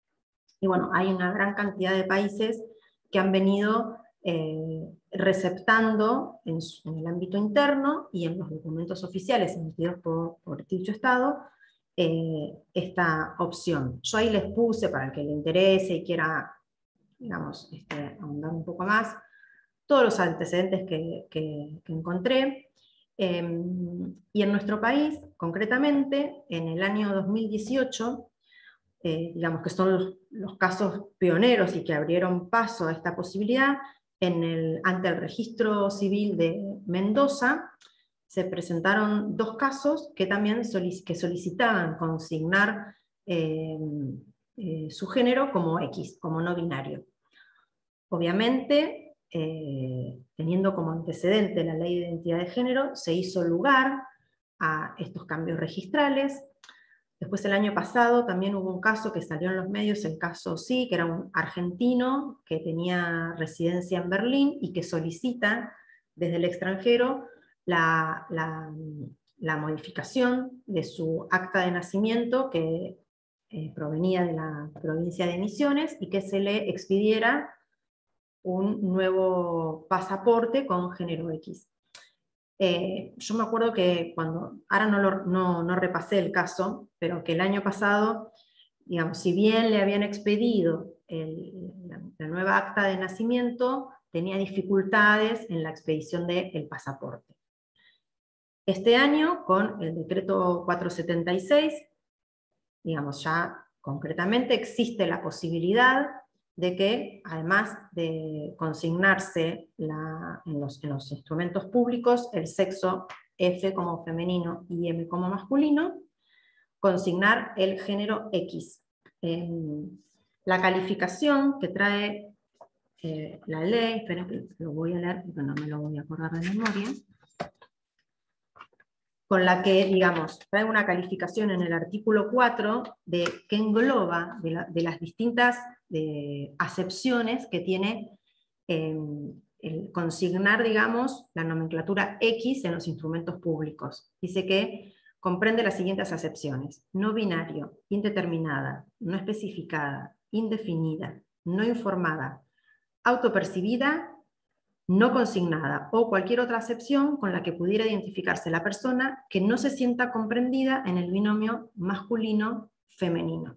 Y bueno, hay una gran cantidad de países que han venido eh, receptando en, su, en el ámbito interno y en los documentos oficiales emitidos por, por dicho Estado eh, esta opción. Yo ahí les puse, para el que le interese y quiera, digamos, este, ahondar un poco más, todos los antecedentes que, que, que encontré. Eh, y en nuestro país, concretamente, en el año dos mil dieciocho, eh, digamos que son los, los casos pioneros y que abrieron paso a esta posibilidad, en el, ante el registro civil de Mendoza, se presentaron dos casos que también solic que solicitaban consignar eh, eh, su género como X, como no binario. Obviamente, eh, teniendo como antecedente la ley de identidad de género, se hizo lugar a estos cambios registrales. Después el año pasado también hubo un caso que salió en los medios, el caso sí, que era un argentino que tenía residencia en Berlín y que solicita desde el extranjero la, la, la modificación de su acta de nacimiento que eh, provenía de la provincia de Misiones y que se le expidiera un nuevo pasaporte con género X. Eh, yo me acuerdo que cuando, ahora no, lo, no, no repasé el caso, pero que el año pasado, digamos, si bien le habían expedido el, la, la nueva acta de nacimiento, tenía dificultades en la expedición del pasaporte. Este año, con el decreto cuatrocientos setenta y seis, digamos, ya concretamente existe la posibilidad de que, además de consignarse la, en, los, en los instrumentos públicos el sexo F como femenino y M como masculino, consignar el género X. Eh, la calificación que trae eh, la ley, esperen que lo voy a leer porque no me lo voy a acordar de memoria, con la que, digamos, trae una calificación en el artículo cuatro de, que engloba de, la, de las distintas de, acepciones que tiene eh, el consignar, digamos, la nomenclatura X en los instrumentos públicos. Dice que comprende las siguientes acepciones: no binario, indeterminada, no especificada, indefinida, no informada, autopercibida, no consignada, o cualquier otra acepción con la que pudiera identificarse la persona que no se sienta comprendida en el binomio masculino-femenino.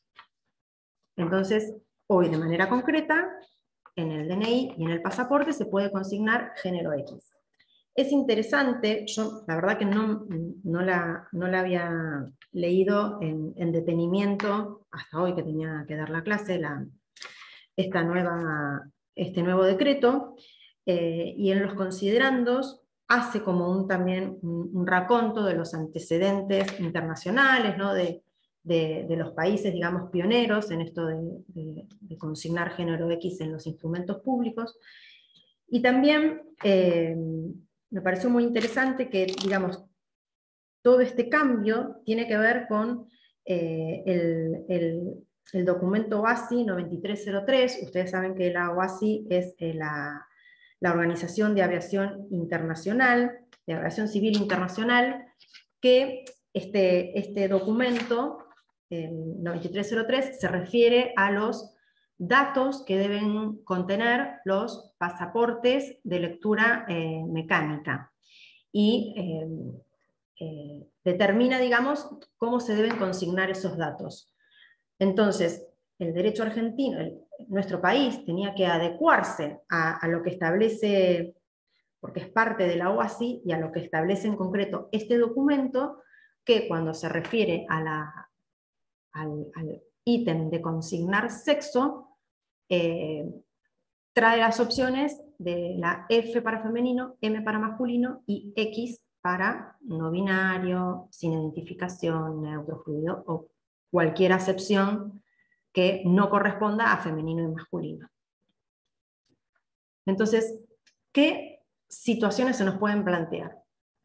Entonces, hoy de manera concreta, en el D N I y en el pasaporte se puede consignar género X. Es interesante, yo la verdad que no, no, la, no la había leído en, en detenimiento hasta hoy que tenía que dar la clase, la, esta nueva, este nuevo decreto, eh, y en los considerandos hace como un, también un, un raconto de los antecedentes internacionales, ¿no? de, de, de los países, digamos, pioneros en esto de, de, de consignar género X en los instrumentos públicos. Y también eh, me pareció muy interesante que, digamos, todo este cambio tiene que ver con eh, el, el, el documento O A S I noventa y tres cero tres. Ustedes saben que la O A S I es eh, la, la Organización de Aviación Internacional, de Aviación Civil Internacional, que este, este documento, el noventa y tres cero tres, se refiere a los datos que deben contener los pasaportes de lectura eh, mecánica y eh, eh, determina, digamos, cómo se deben consignar esos datos. Entonces, el derecho argentino, el, nuestro país, tenía que adecuarse a, a lo que establece, porque es parte de la O A S I, y a lo que establece en concreto este documento, que cuando se refiere a la, al, al ítem de consignar sexo, Eh, trae las opciones de la F para femenino, M para masculino y X para no binario, sin identificación, neutro, fluido o cualquier acepción que no corresponda a femenino y masculino. Entonces, ¿qué situaciones se nos pueden plantear?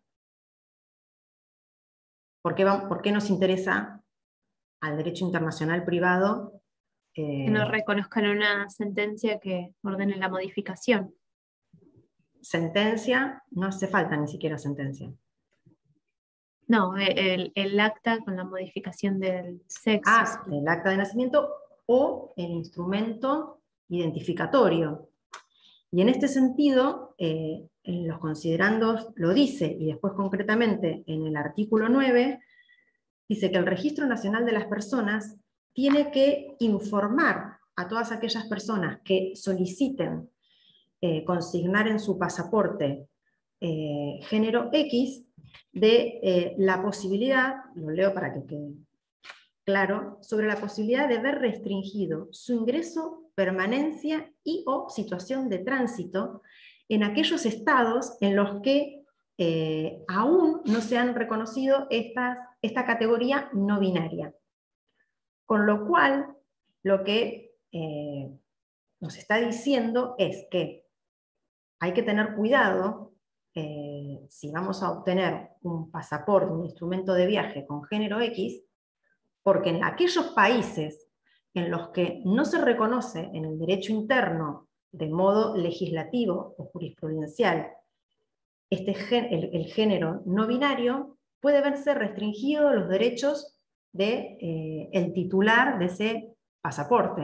¿Por qué, va, por qué nos interesa al derecho internacional privado que no reconozcan una sentencia que ordene la modificación? Sentencia, no hace falta ni siquiera sentencia. No, el, el acta con la modificación del sexo. Ah, el acta de nacimiento o el instrumento identificatorio. Y en este sentido, eh, en los considerandos lo dice, y después concretamente en el artículo nueve, dice que el Registro Nacional de las Personas tiene que informar a todas aquellas personas que soliciten eh, consignar en su pasaporte eh, género X de eh, la posibilidad, lo leo para que quede claro, sobre la posibilidad de ver restringido su ingreso, permanencia y o situación de tránsito en aquellos estados en los que eh, aún no se han reconocido estas, esta categoría no binaria. Con lo cual, lo que eh, nos está diciendo es que hay que tener cuidado eh, si vamos a obtener un pasaporte, un instrumento de viaje con género X, porque en aquellos países en los que no se reconoce en el derecho interno de modo legislativo o jurisprudencial este, el, el género no binario, puede verse restringido los derechos de, eh, el titular de ese pasaporte.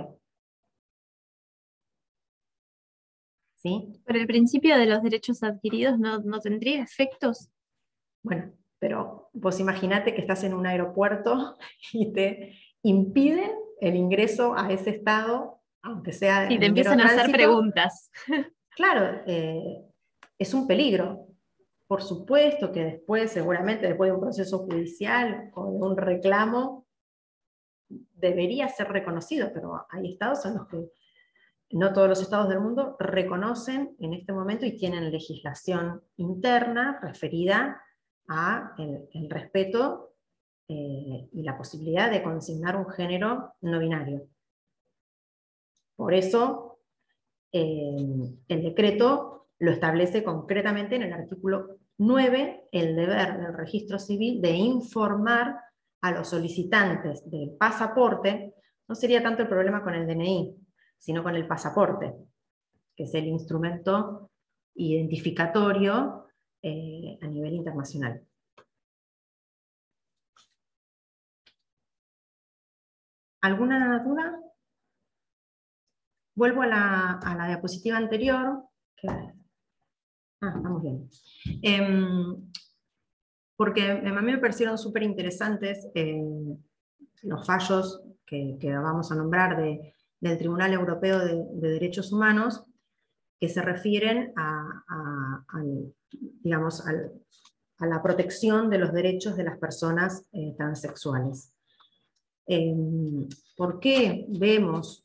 ¿Sí? Pero el principio de los derechos adquiridos no, no tendría efectos. Bueno, pero vos imaginate que estás en un aeropuerto y te impiden el ingreso a ese estado, aunque sea... Y te empiezan a hacer preguntas. Claro, eh, es un peligro. Por supuesto que después, seguramente después de un proceso judicial o de un reclamo, debería ser reconocido, pero hay estados en los que no todos los estados del mundo reconocen en este momento y tienen legislación interna referida a el, el respeto eh, y la posibilidad de consignar un género no binario. Por eso eh, el decreto lo establece concretamente en el artículo nueve, el deber del registro civil de informar a los solicitantes del pasaporte. No sería tanto el problema con el D N I, sino con el pasaporte, que es el instrumento identificatorio eh, a nivel internacional. ¿Alguna duda? Vuelvo a la, a la diapositiva anterior. Que, ah, estamos bien. Eh, porque a mí me parecieron súper interesantes eh, los fallos que, que vamos a nombrar de, del Tribunal Europeo de, de Derechos Humanos, que se refieren a, a, a, digamos, a, a la protección de los derechos de las personas eh, transexuales. Eh, ¿Por qué vemos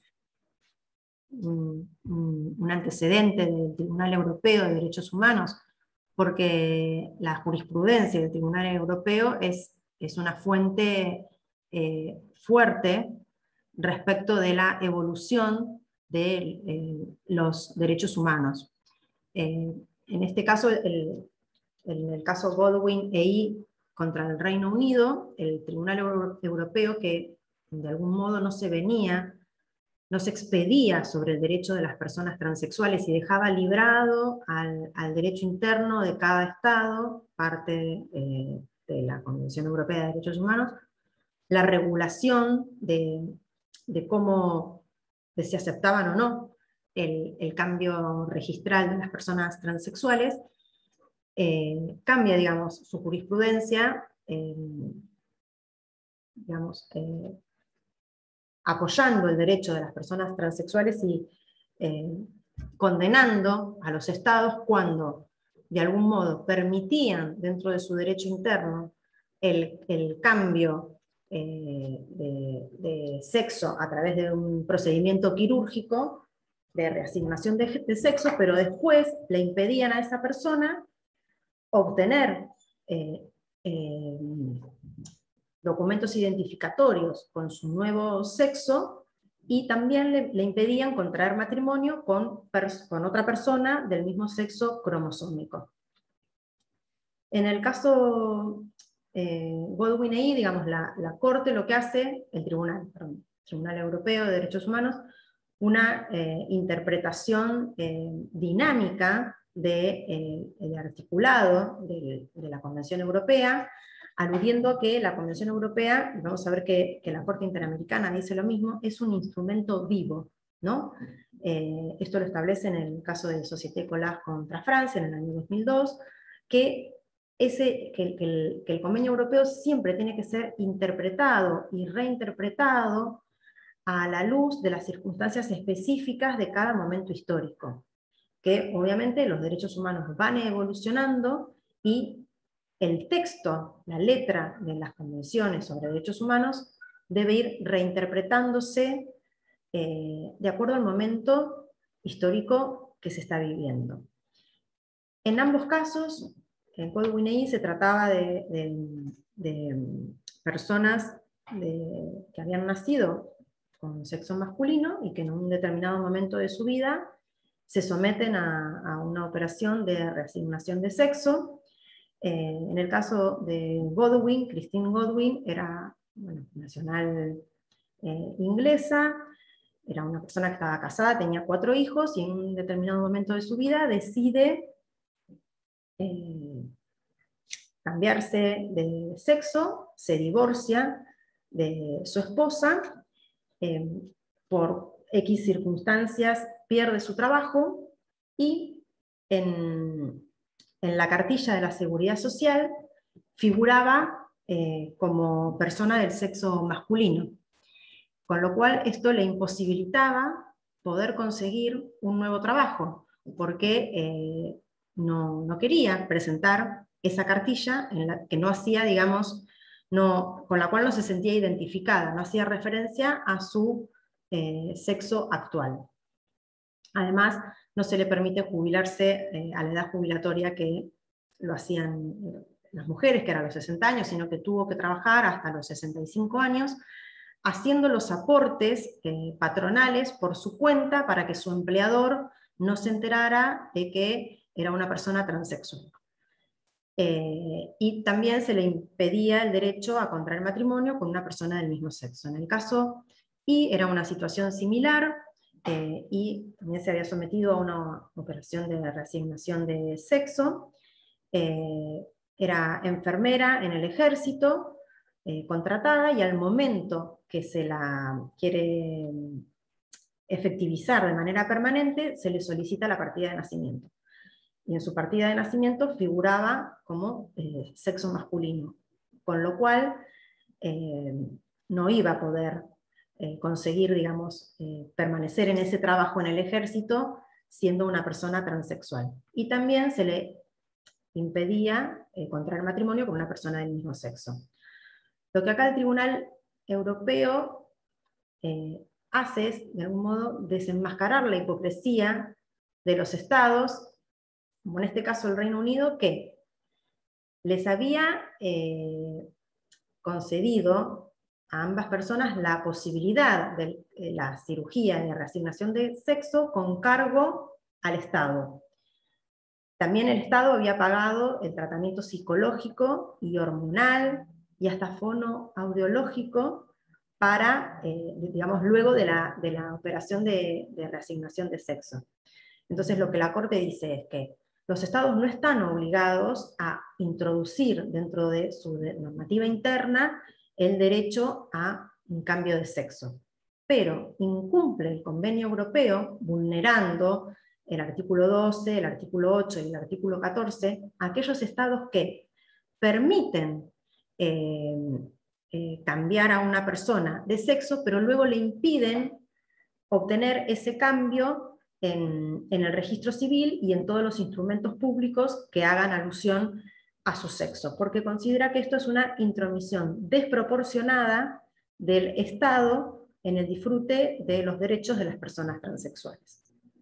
un, un, un antecedente del Tribunal Europeo de Derechos Humanos? Porque la jurisprudencia del Tribunal Europeo es, es una fuente eh, fuerte respecto de la evolución de eh, los derechos humanos. Eh, en este caso, el, en el caso Godwin e I contra el Reino Unido, el Tribunal Euro Europeo, que de algún modo no se venía, no se expedía sobre el derecho de las personas transexuales y dejaba librado al, al derecho interno de cada Estado, parte eh, de la Convención Europea de Derechos Humanos, la regulación de, de cómo, de si aceptaban o no el, el cambio registral de las personas transexuales, eh, cambia, digamos, su jurisprudencia, eh, digamos, eh, apoyando el derecho de las personas transexuales y eh, condenando a los estados cuando de algún modo permitían dentro de su derecho interno el, el cambio eh, de, de sexo a través de un procedimiento quirúrgico de reasignación de, de sexo, pero después le impedían a esa persona obtener eh, eh, documentos identificatorios con su nuevo sexo, y también le, le impedían contraer matrimonio con, con otra persona del mismo sexo cromosómico. En el caso eh, Godwin e I, digamos, la, la Corte lo que hace, el Tribunal, perdón, Tribunal Europeo de Derechos Humanos, una eh, interpretación eh, dinámica del de, eh, articulado de, de la Convención Europea, aludiendo a que la Convención Europea, vamos a ver que, que la Corte Interamericana dice lo mismo, es un instrumento vivo, ¿no? Eh, esto lo establece en el caso de Société Collage contra Francia, en el año dos mil dos, que, ese, que, que, el, que el convenio europeo siempre tiene que ser interpretado y reinterpretado a la luz de las circunstancias específicas de cada momento histórico, que obviamente los derechos humanos van evolucionando y el texto, la letra de las convenciones sobre derechos humanos debe ir reinterpretándose eh, de acuerdo al momento histórico que se está viviendo. En ambos casos, en Godwin e I se trataba de, de, de personas de, que habían nacido con sexo masculino y que en un determinado momento de su vida se someten a, a una operación de reasignación de sexo. Eh, en el caso de Godwin, Christine Godwin era bueno, nacional eh, inglesa, era una persona que estaba casada, tenía cuatro hijos, y en un determinado momento de su vida decide eh, cambiarse de sexo, se divorcia de su esposa, eh, por X circunstancias pierde su trabajo, y en en la cartilla de la Seguridad Social figuraba eh, como persona del sexo masculino, con lo cual esto le imposibilitaba poder conseguir un nuevo trabajo, porque eh, no, no quería presentar esa cartilla en la que no hacía, digamos, no, con la cual no se sentía identificada, no hacía referencia a su eh, sexo actual. Además, no se le permite jubilarse eh, a la edad jubilatoria que lo hacían las mujeres, que eran los sesenta años, sino que tuvo que trabajar hasta los sesenta y cinco años, haciendo los aportes eh, patronales por su cuenta para que su empleador no se enterara de que era una persona transexual. Eh, y también se le impedía el derecho a contraer matrimonio con una persona del mismo sexo. En el caso I era una situación similar, eh, y también se había sometido a una operación de reasignación de sexo. Eh, era enfermera en el ejército, eh, contratada, y al momento que se la quiere efectivizar de manera permanente, se le solicita la partida de nacimiento. Y en su partida de nacimiento figuraba como eh, sexo masculino, con lo cual eh, no iba a poder eh, conseguir, digamos, eh, permanecer en ese trabajo en el ejército siendo una persona transexual. Y también se le impedía eh, contraer matrimonio con una persona del mismo sexo. Lo que acá el Tribunal Europeo eh, hace es, de algún modo, desenmascarar la hipocresía de los estados, como en este caso el Reino Unido, que les había eh, concedido a ambas personas la posibilidad de eh, la cirugía de reasignación de sexo con cargo al Estado. También el Estado había pagado el tratamiento psicológico y hormonal y hasta fonoaudiológico para, eh, digamos, luego de la, de la operación de, de reasignación de sexo. Entonces lo que la Corte dice es que los estados no están obligados a introducir dentro de su normativa interna el derecho a un cambio de sexo, pero incumple el convenio europeo vulnerando el artículo doce, el artículo ocho y el artículo catorce, aquellos estados que permiten eh, eh, cambiar a una persona de sexo, pero luego le impiden obtener ese cambio en, en el registro civil y en todos los instrumentos públicos que hagan alusión a su sexo, porque considera que esto es una intromisión desproporcionada del Estado en el disfrute de los derechos de las personas transexuales.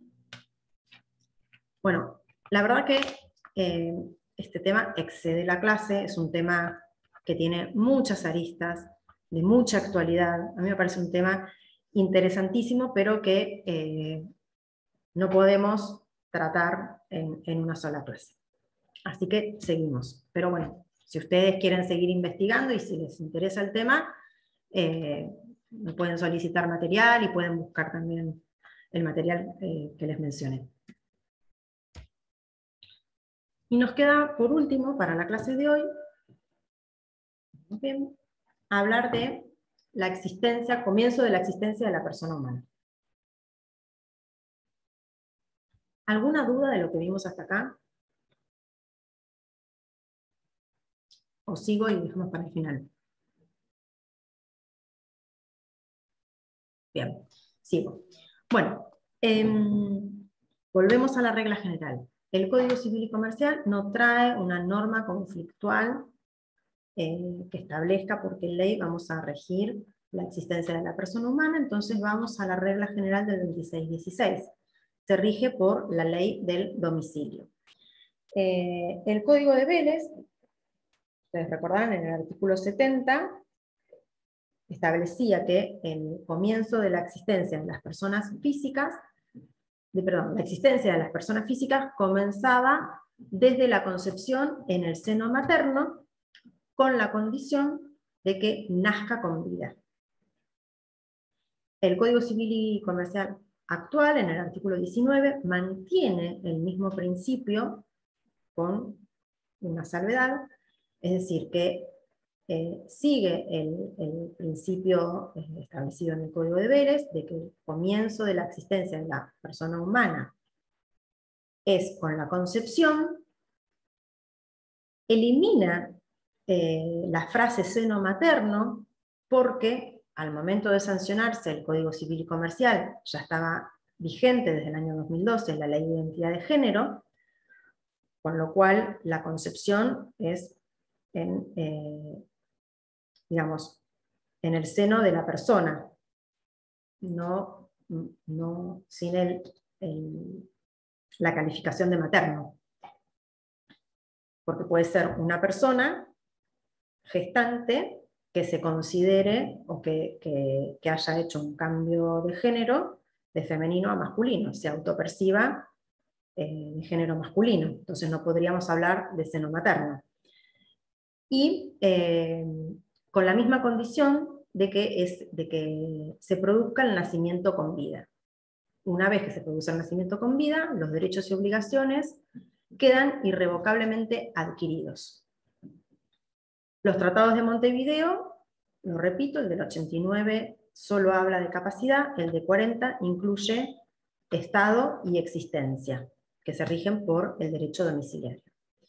Bueno, la verdad que eh, este tema excede la clase, es un tema que tiene muchas aristas, de mucha actualidad. A mí me parece un tema interesantísimo, pero que eh, no podemos tratar en, en una sola clase. Así que seguimos. Pero bueno, si ustedes quieren seguir investigando y si les interesa el tema, eh, me pueden solicitar material y pueden buscar también el material eh, que les mencioné. Y nos queda, por último, para la clase de hoy, bien, hablar de la existencia, comienzo de la existencia de la persona humana. ¿Alguna duda de lo que vimos hasta acá? ¿O sigo y dejamos para el final? Bien, sigo. Bueno, eh, volvemos a la regla general. El Código Civil y Comercial no trae una norma conflictual eh, que establezca por qué ley vamos a regir la existencia de la persona humana, entonces vamos a la regla general del veintiséis dieciséis. Se rige por la ley del domicilio. Eh, el Código de Vélez, ustedes recordarán, en el artículo setenta, establecía que el comienzo de la existencia de las personas físicas, de, perdón, la existencia de las personas físicas comenzaba desde la concepción en el seno materno, con la condición de que nazca con vida. El Código Civil y Comercial actual, en el artículo diecinueve, mantiene el mismo principio con una salvedad, es decir, que eh, sigue el, el principio eh, establecido en el Código de Vélez, de que el comienzo de la existencia de la persona humana es con la concepción, elimina eh, la frase seno materno, porque al momento de sancionarse el Código Civil y Comercial ya estaba vigente desde el año dos mil doce la Ley de Identidad de Género, con lo cual la concepción es en, eh, digamos, en el seno de la persona, no, no sin el, el, la calificación de materno. Porque puede ser una persona gestante que se considere o que, que, que haya hecho un cambio de género de femenino a masculino, se autoperciba eh, de género masculino. Entonces no podríamos hablar de seno materno. Y eh, con la misma condición de que, es, de que se produzca el nacimiento con vida. Una vez que se produce el nacimiento con vida, los derechos y obligaciones quedan irrevocablemente adquiridos. Los tratados de Montevideo, lo repito, el del ochenta y nueve solo habla de capacidad, el de cuarenta incluye estado y existencia, que se rigen por el derecho domiciliario.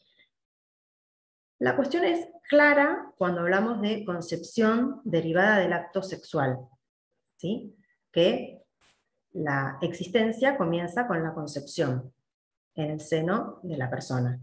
La cuestión es clara cuando hablamos de concepción derivada del acto sexual, ¿sí? Que la existencia comienza con la concepción en el seno de la persona.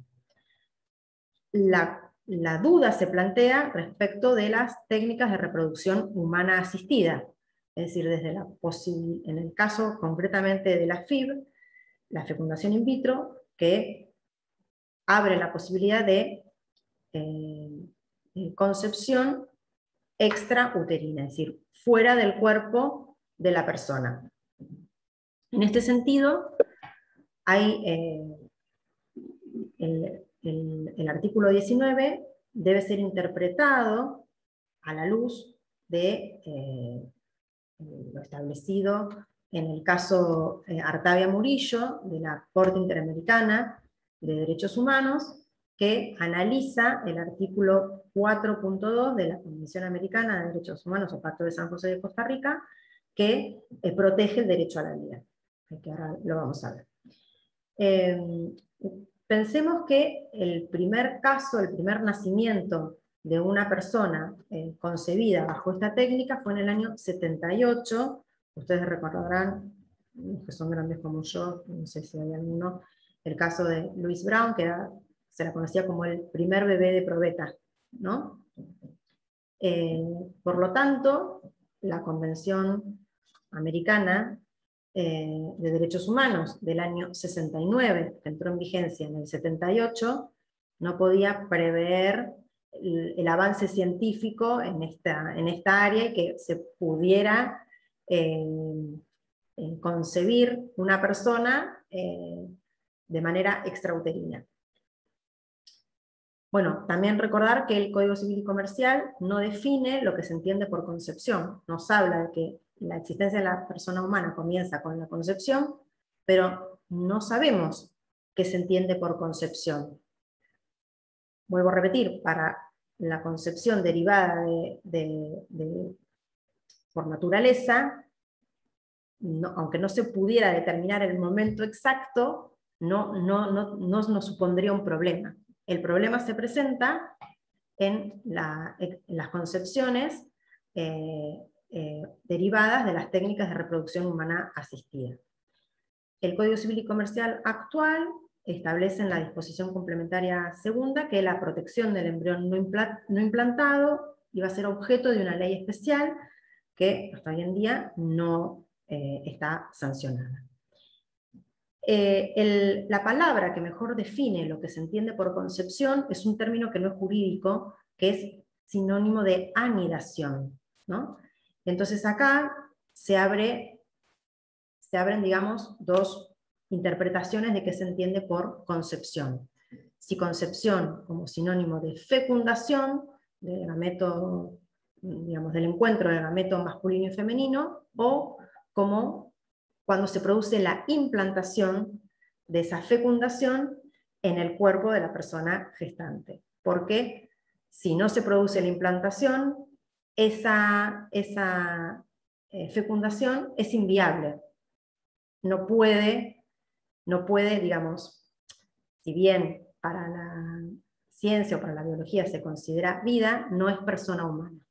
La, la duda se plantea respecto de las técnicas de reproducción humana asistida, es decir, desde la en el caso concretamente de la F I V, la fecundación in vitro, que abre la posibilidad de eh, concepción extrauterina, es decir, fuera del cuerpo de la persona. En este sentido, hay, eh, el, el, el artículo diecinueve debe ser interpretado a la luz de eh, lo establecido en el caso eh, Artavia Murillo, de la Corte Interamericana de Derechos Humanos, que analiza el artículo cuatro punto dos de la Convención Americana de Derechos Humanos o Pacto de San José de Costa Rica, que eh, protege el derecho a la vida, que ahora lo vamos a ver. Eh, pensemos que el primer caso, el primer nacimiento de una persona eh, concebida bajo esta técnica fue en el año setenta y ocho, ustedes recordarán, los que son grandes como yo, no sé si hay alguno, el caso de Louise Brown, que era, se la conocía como el primer bebé de probeta, ¿no? Eh, por lo tanto, la Convención Americana eh, de Derechos Humanos del año sesenta y nueve, que entró en vigencia en el setenta y ocho, no podía prever el, el avance científico en esta, en esta área y que se pudiera eh, eh, concebir una persona eh, de manera extrauterina. Bueno, también recordar que el Código Civil y Comercial no define lo que se entiende por concepción. Nos habla de que la existencia de la persona humana comienza con la concepción, pero no sabemos qué se entiende por concepción. Vuelvo a repetir, para la concepción derivada de, de, de, por naturaleza, no, aunque no se pudiera determinar el momento exacto, no, no, no, no nos supondría un problema. El problema se presenta en, la, en las concepciones eh, eh, derivadas de las técnicas de reproducción humana asistida. El Código Civil y Comercial actual establece en la disposición complementaria segunda que la protección del embrión no, impla no implantado iba a ser objeto de una ley especial que hasta hoy en día no eh, está sancionada. Eh, el, la palabra que mejor define lo que se entiende por concepción es un término que no es jurídico, que es sinónimo de anidación, ¿no? Entonces acá se, abre, se abren, digamos, dos interpretaciones de qué se entiende por concepción. Si concepción como sinónimo de fecundación, del gameto, digamos, del encuentro del gameto masculino y femenino, o como cuando se produce la implantación de esa fecundación en el cuerpo de la persona gestante. Porque si no se produce la implantación, esa, esa eh, fecundación es inviable. No puede, no puede, digamos, si bien para la ciencia o para la biología se considera vida, no es persona humana.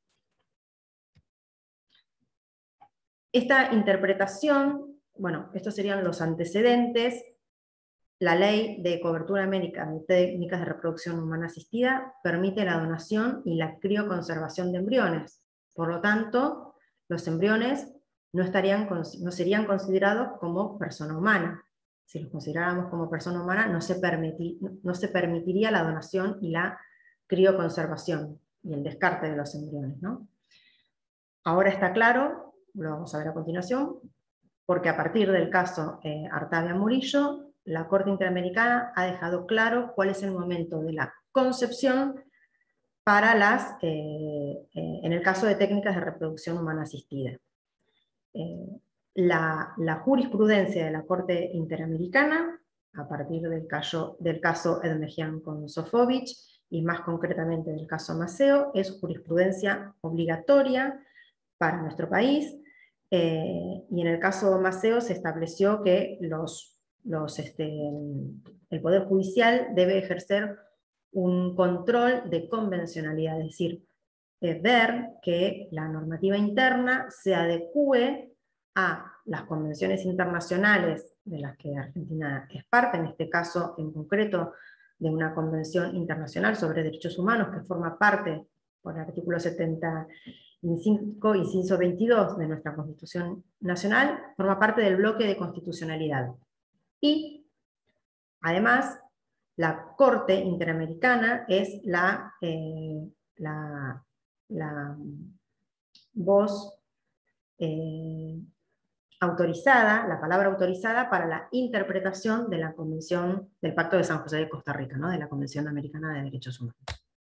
Esta interpretación, bueno, estos serían los antecedentes. La Ley de Cobertura Médica de Técnicas de Reproducción Humana Asistida permite la donación y la crioconservación de embriones. Por lo tanto, los embriones no, estarían, no serían considerados como persona humana. Si los consideráramos como persona humana, no se, permiti, no se permitiría la donación y la crioconservación. y el descarte de los embriones, ¿no? Ahora está claro, lo vamos a ver a continuación, porque a partir del caso eh, Artavia Murillo, la Corte Interamericana ha dejado claro cuál es el momento de la concepción para las, eh, eh, en el caso de técnicas de reproducción humana asistida. Eh, la, la jurisprudencia de la Corte Interamericana, a partir del caso, del caso Edmejian con Sofovich, y más concretamente del caso Maceo, es jurisprudencia obligatoria para nuestro país, eh, y en el caso Maceo se estableció que los, los, este, el Poder Judicial debe ejercer un control de convencionalidad, es decir, eh, ver que la normativa interna se adecúe a las convenciones internacionales de las que Argentina es parte, en este caso en concreto de una convención internacional sobre derechos humanos que forma parte por el artículo setenta y cinco, inciso veintidós de nuestra Constitución Nacional, forma parte del bloque de constitucionalidad. Y además, la Corte Interamericana es la, eh, la, la voz eh, autorizada, la palabra autorizada para la interpretación de la Convención del Pacto de San José de Costa Rica, ¿no? De la Convención Americana de Derechos Humanos.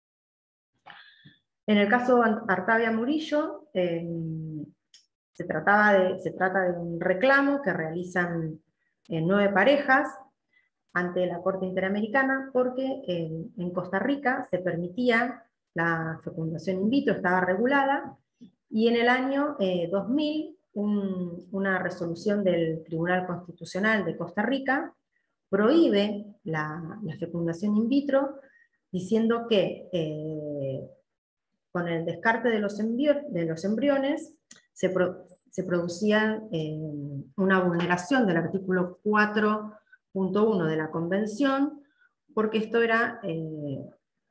En el caso Artavia Murillo, eh, se, trataba de, se trata de un reclamo que realizan eh, nueve parejas ante la Corte Interamericana, porque eh, en Costa Rica se permitía la fecundación in vitro, estaba regulada, y en el año eh, dos mil, un, una resolución del Tribunal Constitucional de Costa Rica prohíbe la, la fecundación in vitro, diciendo que eh, con el descarte de los, de los embriones se, pro, se producía eh, una vulneración del artículo cuatro punto uno de la Convención, porque esto era eh,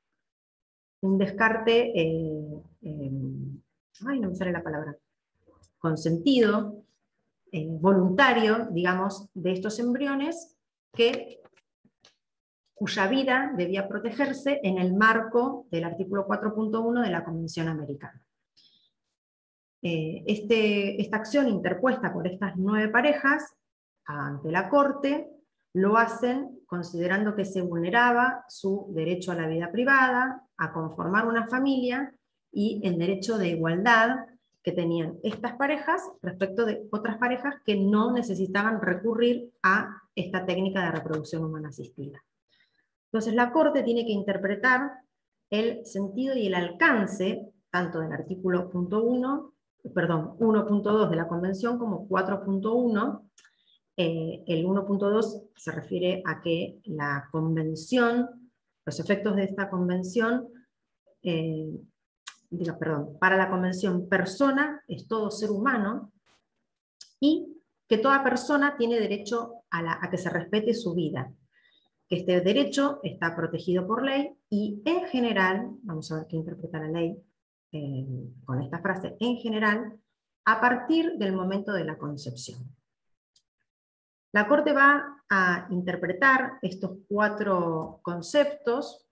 un descarte, eh, eh, ay, no me sale la palabra, consentido, eh, voluntario, digamos, de estos embriones, que, cuya vida debía protegerse en el marco del artículo cuatro punto uno de la Convención Americana. Eh, este, esta acción interpuesta por estas nueve parejas ante la Corte lo hacen considerando que se vulneraba su derecho a la vida privada, a conformar una familia y el derecho de igualdad que tenían estas parejas respecto de otras parejas que no necesitaban recurrir a esta técnica de reproducción humana asistida. Entonces la Corte tiene que interpretar el sentido y el alcance tanto del artículo punto uno, perdón, uno punto dos de la Convención como cuatro punto uno. Eh, el uno punto dos se refiere a que la convención, los efectos de esta convención, eh, diga, perdón, para la convención persona es todo ser humano, y que toda persona tiene derecho a, la, a que se respete su vida, que este derecho está protegido por ley, y en general, vamos a ver qué interpreta la ley eh, con esta frase, en general, a partir del momento de la concepción. La Corte va a interpretar estos cuatro conceptos,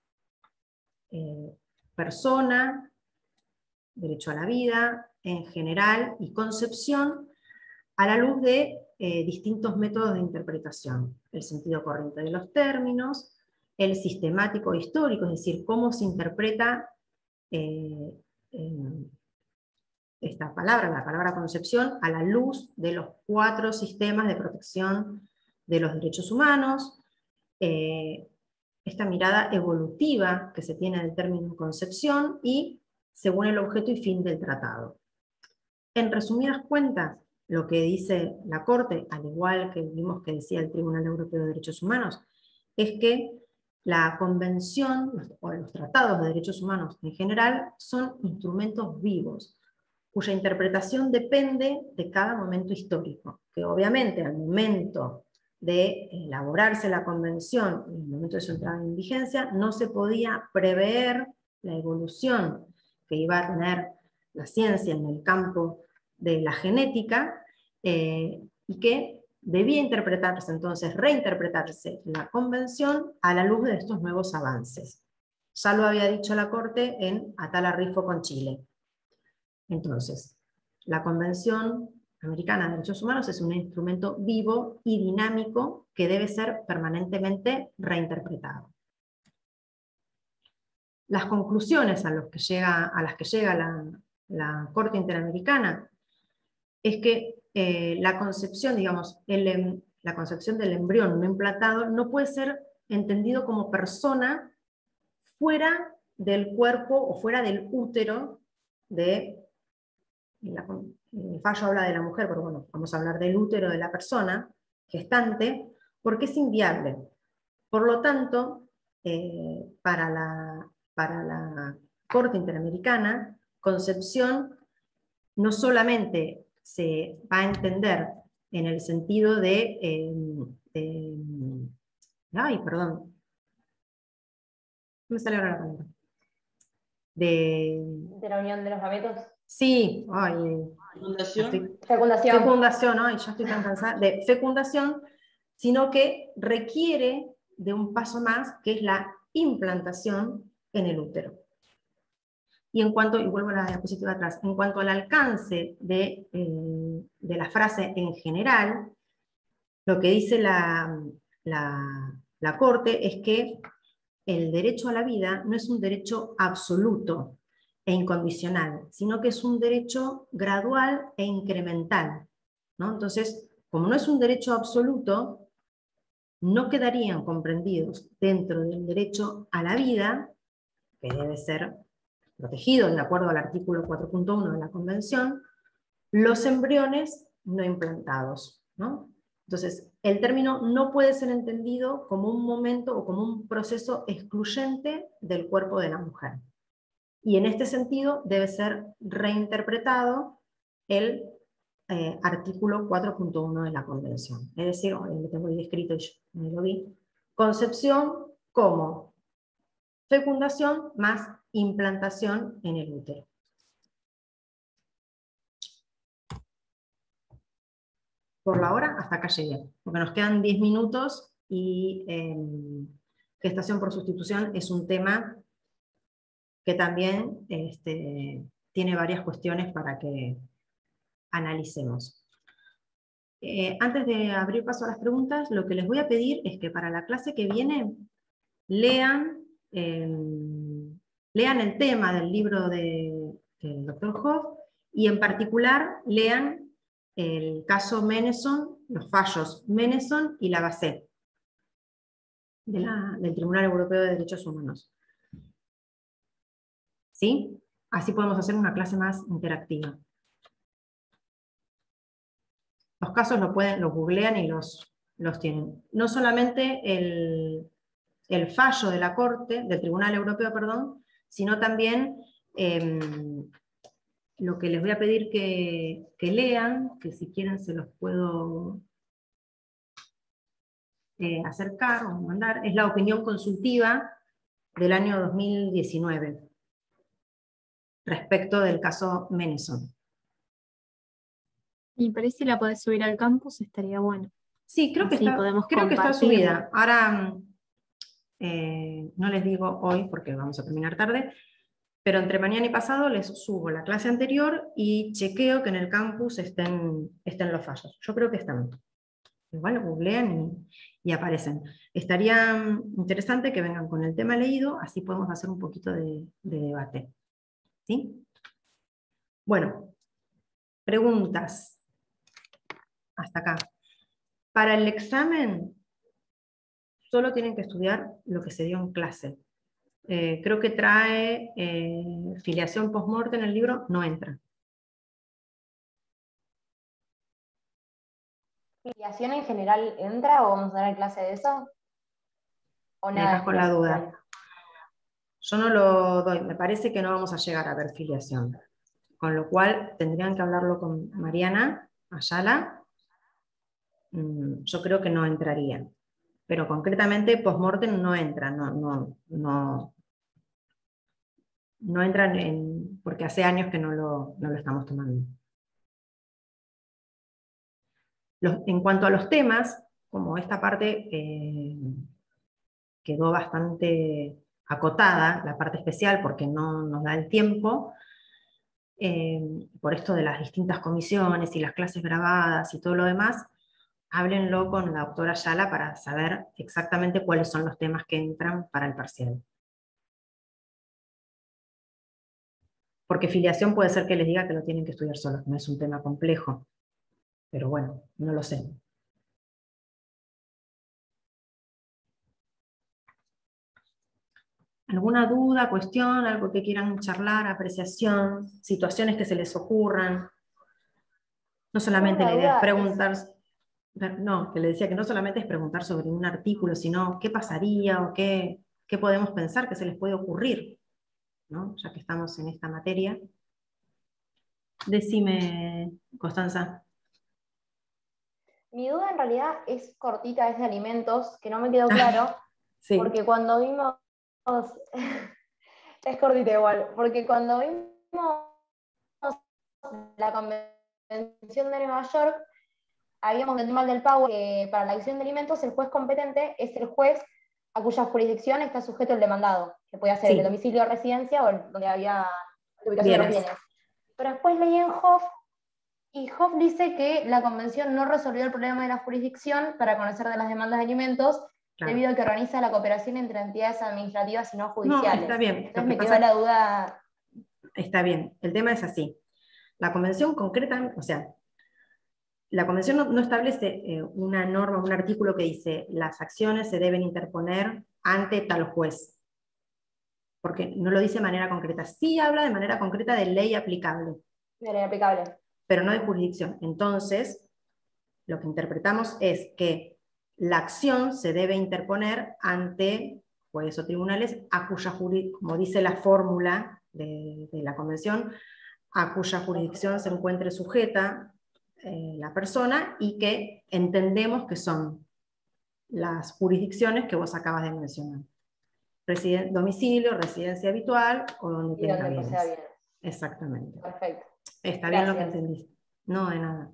eh, persona, derecho a la vida, en general, y concepción, a la luz de eh, distintos métodos de interpretación. El sentido corriente de los términos, el sistemático histórico, es decir, cómo se interpreta eh, eh, esta palabra, la palabra concepción, a la luz de los cuatro sistemas de protección de los derechos humanos, eh, esta mirada evolutiva que se tiene del término concepción, y según el objeto y fin del tratado. En resumidas cuentas, lo que dice la Corte, al igual que vimos que decía el Tribunal Europeo de Derechos Humanos, es que la Convención, o los tratados de derechos humanos en general, son instrumentos vivos, cuya interpretación depende de cada momento histórico, que obviamente al momento de elaborarse la Convención, en el momento de su entrada en vigencia, no se podía prever la evolución que iba a tener la ciencia en el campo de la genética, eh, y que debía interpretarse, entonces reinterpretarse la Convención a la luz de estos nuevos avances. ya lo había dicho la Corte en Atala Rifo con Chile. Entonces, la Convención Americana de Derechos Humanos es un instrumento vivo y dinámico que debe ser permanentemente reinterpretado. Las conclusiones a, los que llega, a las que llega la, la Corte Interamericana es que eh, la concepción, digamos, el, la concepción del embrión no implantado no puede ser entendido como persona fuera del cuerpo o fuera del útero de, la, el fallo habla de la mujer, pero bueno, vamos a hablar del útero de la persona gestante, porque es inviable. Por lo tanto, eh, para la para la Corte Interamericana, concepción no solamente se va a entender en el sentido de, eh, de ay, perdón, me sale ahora la palabra, de, De la unión de los gametos. sí, ay, Fecundación. estoy, Fecundación. fecundación, ay, ya estoy tan cansada, de fecundación, sino que requiere de un paso más, que es la implantación en el útero. Y en cuanto, y vuelvo a la diapositiva atrás, en cuanto al alcance de, eh, de la frase en general, lo que dice la, la, la Corte es que el derecho a la vida no es un derecho absoluto e incondicional, sino que es un derecho gradual e incremental, ¿no? Entonces, como no es un derecho absoluto, no quedarían comprendidos dentro del derecho a la vida, que debe ser protegido de acuerdo al artículo cuatro punto uno de la Convención, los embriones no implantados, ¿no? Entonces, el término no puede ser entendido como un momento o como un proceso excluyente del cuerpo de la mujer. Y en este sentido debe ser reinterpretado el eh, artículo cuatro punto uno de la Convención. Es decir, lo tengo ahí escrito y yo me lo vi, concepción como fecundación más implantación en el útero. Por la hora, hasta acá llegué, porque nos quedan diez minutos y eh, gestación por sustitución es un tema que también este, tiene varias cuestiones para que analicemos. Eh, antes de abrir paso a las preguntas, lo que les voy a pedir es que para la clase que viene lean, eh, lean el tema del libro de, del doctor Hoff y en particular lean el caso Meneson, los fallos Meneson y Lavassé de la, del Tribunal Europeo de Derechos Humanos. ¿Sí? Así podemos hacer una clase más interactiva. Los casos lo pueden, los googlean y los, los tienen. No solamente el, el fallo de la Corte, del Tribunal Europeo, perdón, sino también eh, lo que les voy a pedir que, que lean, que si quieren se los puedo eh, acercar o mandar, es la opinión consultiva del año dos mil diecinueve respecto del caso Meneson. Y por ahí si la podés subir al campus estaría bueno. Sí, creo, que Así está, podemos creo que está compartirla. subida. Ahora eh, no les digo hoy porque vamos a terminar tarde, pero entre mañana y pasado les subo la clase anterior y chequeo que en el campus estén, estén los fallos. Yo creo que están. Igual googlean y, y aparecen. Estaría interesante que vengan con el tema leído, así podemos hacer un poquito de, de debate. ¿Sí? Bueno, preguntas. Hasta acá. Para el examen, solo tienen que estudiar lo que se dio en clase. Eh, creo que trae eh, filiación post-mortem en el libro, no entra. ¿Filiación en general entra o vamos a dar clase de eso? ¿O Me nada? dejas de con la filiación? duda. Yo no lo doy, me parece que no vamos a llegar a ver filiación. Con lo cual tendrían que hablarlo con Mariana Ayala. Mm, yo creo que no entraría. Pero concretamente post-mortem no entra, no, no, no, no entran en, porque hace años que no lo, no lo estamos tomando. Los, en cuanto a los temas, como esta parte eh, quedó bastante acotada, la parte especial, porque no nos da el tiempo, eh, por esto de las distintas comisiones y las clases grabadas y todo lo demás, háblenlo con la doctora Ayala para saber exactamente cuáles son los temas que entran para el parcial. Porque filiación puede ser que les diga que lo tienen que estudiar solos, no es un tema complejo, pero bueno, no lo sé. ¿Alguna duda, cuestión, algo que quieran charlar, apreciación, situaciones que se les ocurran? No solamente la idea es preguntar, no, que le decía que no solamente es preguntar sobre un artículo, sino qué pasaría o qué, qué podemos pensar que se les puede ocurrir, ¿no? Ya que estamos en esta materia. Decime, Constanza. Mi duda en realidad es cortita, es de alimentos, que no me quedó claro, Sí. porque cuando vimos, es cortita igual, porque cuando vimos la Convención de Nueva York, habíamos el tema del Power, que para la acción de alimentos el juez competente es el juez a cuya jurisdicción está sujeto el demandado, que puede ser Sí. el domicilio de residencia o el, donde había la ubicación de los Bienes. bienes. Pero después leí en Hoff, y Hoff dice que la convención no resolvió el problema de la jurisdicción para conocer de las demandas de alimentos, Claro. debido a que organiza la cooperación entre entidades administrativas y no judiciales. No, está bien. Lo Entonces que me pasa- quedó la duda. Está bien, el tema es así. La convención concreta, o sea, la convención no, no establece eh, una norma, un artículo que dice las acciones se deben interponer ante tal juez, porque no lo dice de manera concreta. Sí habla de manera concreta de ley aplicable, De ley aplicable. pero no de jurisdicción. Entonces, lo que interpretamos es que la acción se debe interponer ante jueces o tribunales a cuya jurisdicción, como dice la fórmula de, de la convención, a cuya jurisdicción se encuentre sujeta eh, la persona, y que entendemos que son las jurisdicciones que vos acabas de mencionar. Residen- domicilio, residencia habitual o donde Y tenga donde posea bienes. bienes. Exactamente. Perfecto. Está bien lo que Gracias. entendiste. No, de nada.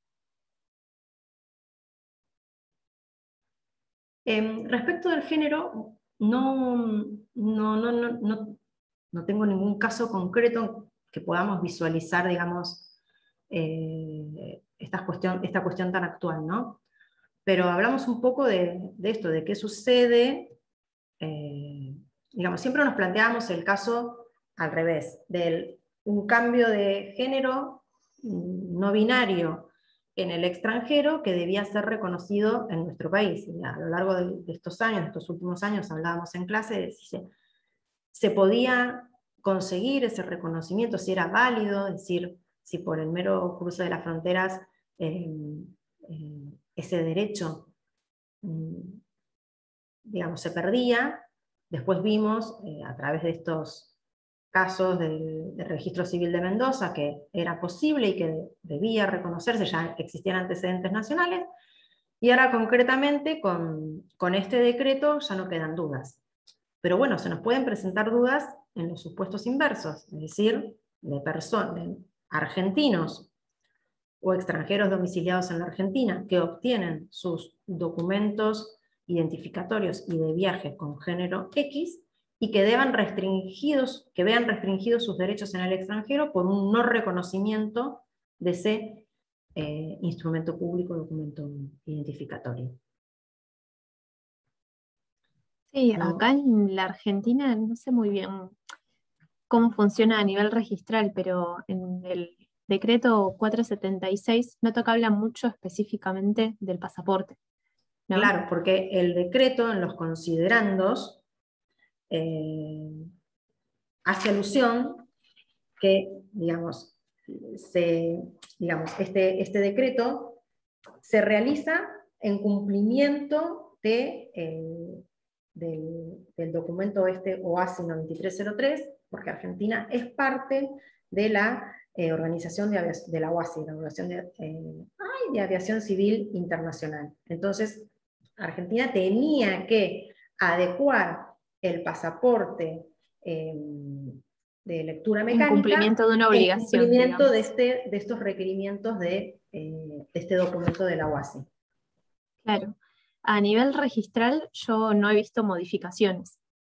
Eh, respecto del género, no, no, no, no, no, no tengo ningún caso concreto que podamos visualizar, digamos, eh, esta, cuestión, esta cuestión tan actual, ¿no? Pero hablamos un poco de, de esto, de qué sucede, eh, digamos, siempre nos planteamos el caso al revés, de un cambio de género no binario en el extranjero que debía ser reconocido en nuestro país. Y a lo largo de, de estos años, de estos últimos años, hablábamos en clase, se, se podía conseguir ese reconocimiento, si era válido, es decir, si por el mero cruce de las fronteras eh, eh, ese derecho, digamos, se perdía. Después vimos, eh, a través de estos casos del, del registro civil de Mendoza, que era posible y que debía reconocerse, ya que existían antecedentes nacionales, y ahora concretamente con, con este decreto ya no quedan dudas. Pero bueno, se nos pueden presentar dudas en los supuestos inversos, es decir, de personas, de argentinos o extranjeros domiciliados en la Argentina que obtienen sus documentos identificatorios y de viaje con género X, y que, deban restringidos, que vean restringidos sus derechos en el extranjero por un no reconocimiento de ese eh, instrumento público, documento identificatorio. Sí, ¿No? acá en la Argentina no sé muy bien cómo funciona a nivel registral, pero en el decreto cuatrocientos setenta y seis noto que habla mucho específicamente del pasaporte, ¿no? Claro, porque el decreto en los considerandos eh, hace alusión que, digamos, se, digamos este, este decreto se realiza en cumplimiento de, eh, del, del documento este O A S I noventa y tres cero tres, porque Argentina es parte de la eh, organización de, aviación, de la O A S I, la Organización de, eh, ay, de Aviación Civil Internacional. Entonces, Argentina tenía que adecuar el pasaporte eh, de lectura mecánica En cumplimiento de una obligación, en cumplimiento digamos. de, este, de estos requerimientos de, eh, de este documento de la O A S I. Claro. A nivel registral yo no he visto modificaciones.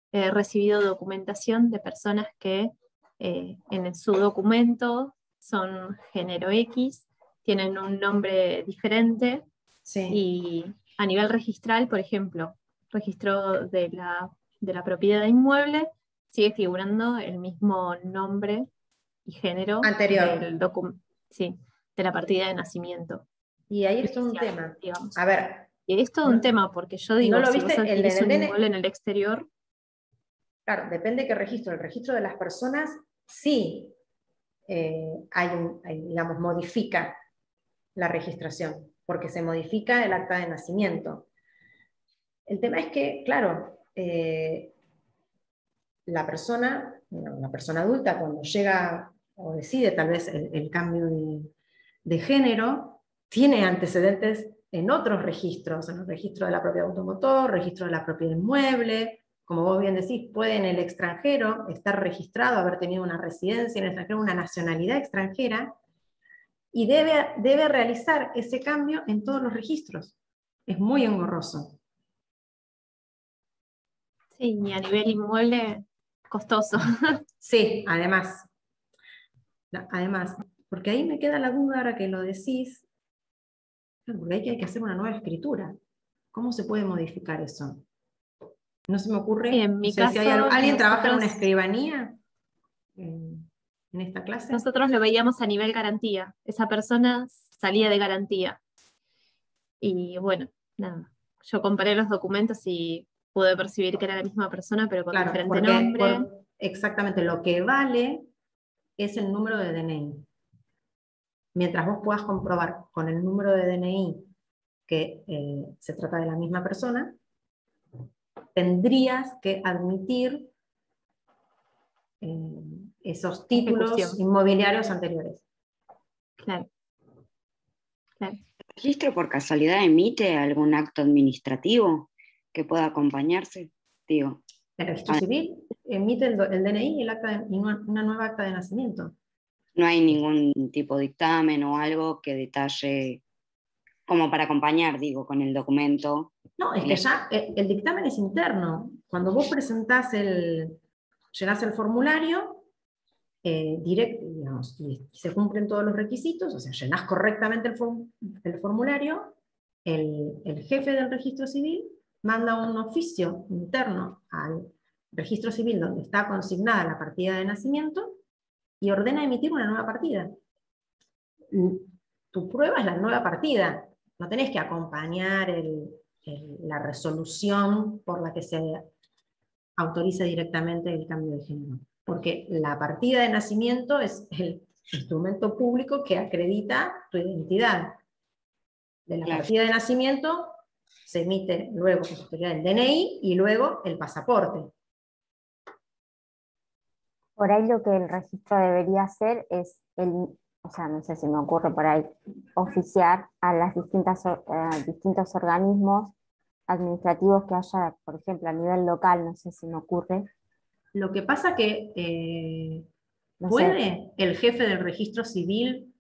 he recibido documentación de personas que eh, en su documento son género X, tienen un nombre diferente, Sí. y a nivel registral, por ejemplo, registro de la, de la propiedad inmueble, sigue figurando el mismo nombre y género Anterior. del docu- sí, de la partida de nacimiento. Y ahí es todo un inicial, tema. digamos. A ver, Y es todo no- un tema, porque yo digo, ¿no lo si viste? vos El de adquirís un D N I. inmueble en el exterior, claro, depende de qué registro. El registro de las personas sí eh, hay un, hay, digamos, modifica la registración, porque se modifica el acta de nacimiento. El tema es que, claro, eh, la persona, una persona adulta, cuando llega o decide tal vez el, el cambio de, de género, tiene antecedentes en otros registros, en el registro de la propiedad automotor, registro de la propiedad inmueble. Como vos bien decís, puede en el extranjero estar registrado, haber tenido una residencia en el extranjero, una nacionalidad extranjera, y debe, debe realizar ese cambio en todos los registros. Es muy engorroso. sí, y a nivel inmueble, costoso. Sí, además. Además, porque ahí me queda la duda ahora que lo decís, porque hay que, hay que hacer una nueva escritura. ¿Cómo se puede modificar eso? No se me ocurre. Sí, en mi o sea, si hay caso, algo- ¿alguien trabaja en una nosotros- escribanía en, en esta clase? Nosotros lo veíamos a nivel garantía. Esa persona salía de garantía. Y bueno, nada. Yo comparé los documentos y pude percibir que era la misma persona, pero con Claro, diferente porque nombre. por- exactamente lo que vale es el número de D N I. Mientras vos puedas comprobar con el número de D N I que eh, se trata de la misma persona, tendrías que admitir eh, esos títulos Ejecución. inmobiliarios anteriores. Claro. Claro. ¿El registro por casualidad emite algún acto administrativo que pueda acompañarse? Digo, El registro Ah. civil emite el, do- el D N I y, el acta de- y una, una nueva acta de nacimiento. no hay ningún tipo de dictamen o algo que detalle, como para acompañar, digo, con el documento. No, es que ya el, el dictamen es interno. Cuando vos presentás el, llenás el formulario, eh, direct, digamos, y se cumplen todos los requisitos, o sea, llenás correctamente el, form- el formulario, el, el jefe del registro civil manda un oficio interno al registro civil donde está consignada la partida de nacimiento y ordena emitir una nueva partida. Tu prueba es la nueva partida, no tenés que acompañar el, el, la resolución por la que se autoriza directamente el cambio de género. Porque la partida de nacimiento es el instrumento público que acredita tu identidad. De la Claro. partida de nacimiento se emite luego con posterioridad el D N I y luego el pasaporte. Por ahí lo que el registro debería hacer es, el, o sea, no sé si me ocurre por ahí, oficiar a las distintas, eh, distintos organismos administrativos que haya, por ejemplo, a nivel local, no sé si me ocurre. Lo que pasa que eh, No ¿puede sé. el jefe del registro civil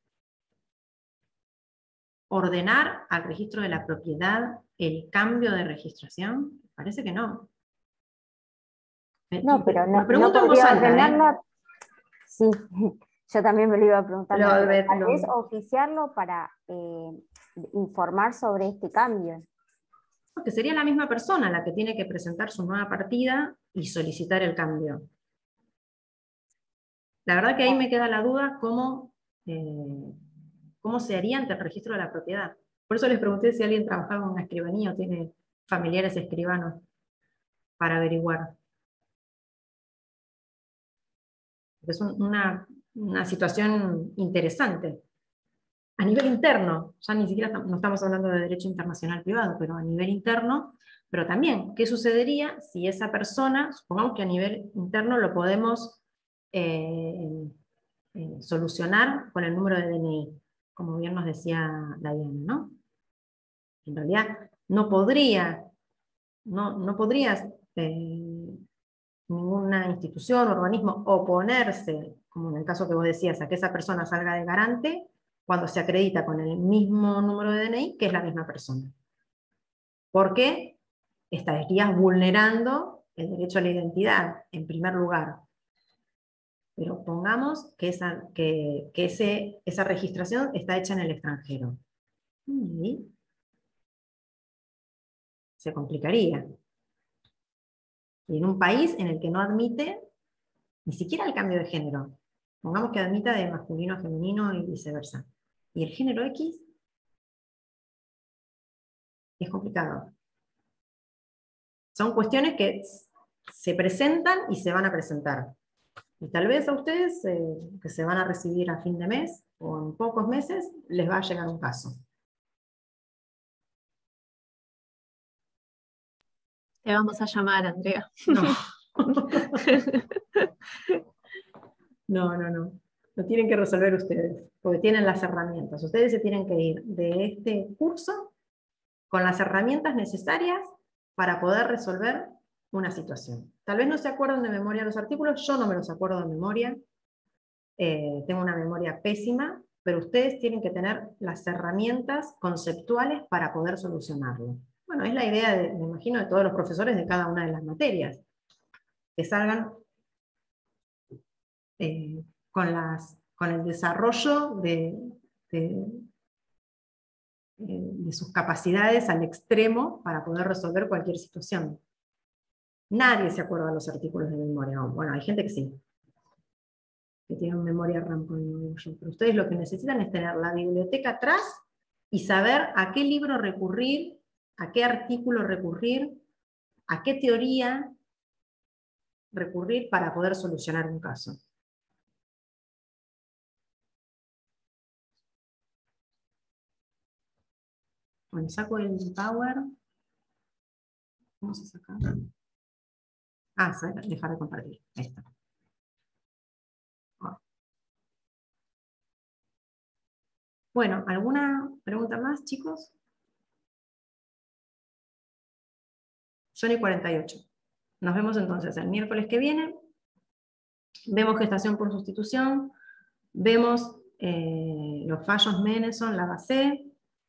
ordenar al registro de la propiedad el cambio de registración? Parece que no. Me- No, pero me no, pregunto no en voz podría alta, ¿eh? ordenarla. Sí, yo también me lo iba a preguntar. Lo- pero lo- tal vez oficiarlo para eh, informar sobre este cambio. Porque sería la misma persona la que tiene que presentar su nueva partida y solicitar el cambio. La verdad que ahí me queda la duda cómo, eh, cómo se haría ante el registro de la propiedad. Por eso les pregunté si alguien trabajaba en una escribanía o tiene familiares escribanos para averiguar. Es un- una, una situación interesante. A nivel interno, ya ni siquiera tam- no estamos hablando de derecho internacional privado, pero a nivel interno, pero también, ¿qué sucedería si esa persona, supongamos que a nivel interno lo podemos eh, eh, solucionar con el número de D N I, como bien nos decía Diana, ¿no? En realidad no podría, no, no podrías eh, ninguna institución o organismo oponerse, como en el caso que vos decías, a que esa persona salga de garante cuando se acredita con el mismo número de D N I que es la misma persona. Porque estarías vulnerando el derecho a la identidad, en primer lugar. Pero pongamos que esa, que, que ese, esa registración está hecha en el extranjero. Y se complicaría. Y en un país en el que no admite ni siquiera el cambio de género. Pongamos que admita de masculino a femenino y viceversa. ¿Y el género X? Es complicado. Son cuestiones que se presentan y se van a presentar. Y tal vez a ustedes, eh, que se van a recibir a fin de mes, o en pocos meses, les va a llegar un caso. Te vamos a llamar, Andrea. No. No, no, no. Lo tienen que resolver ustedes, porque tienen las herramientas. Ustedes se tienen que ir de este curso con las herramientas necesarias para poder resolver una situación. Tal vez no se acuerdan de memoria los artículos, yo no me los acuerdo de memoria, eh, tengo una memoria pésima, pero ustedes tienen que tener las herramientas conceptuales para poder solucionarlo. Bueno, es la idea, de, me imagino, de todos los profesores de cada una de las materias, que salgan eh, con, las, con el desarrollo de, de, de sus capacidades al extremo para poder resolver cualquier situación. Nadie se acuerda de los artículos de memoria. Bueno, hay gente que sí, que tiene memoria RAM, pero ustedes lo que necesitan es tener la biblioteca atrás y saber a qué libro recurrir, a qué artículo recurrir, a qué teoría recurrir para poder solucionar un caso. Bueno, saco el Power. Vamos a sacar. Ah, dejar de compartir. Ahí está. Bueno, ¿alguna pregunta más, chicos? Son y cuarenta y ocho. Nos vemos entonces el miércoles que viene. Vemos gestación por sustitución. Vemos eh, los fallos Meneson, la base,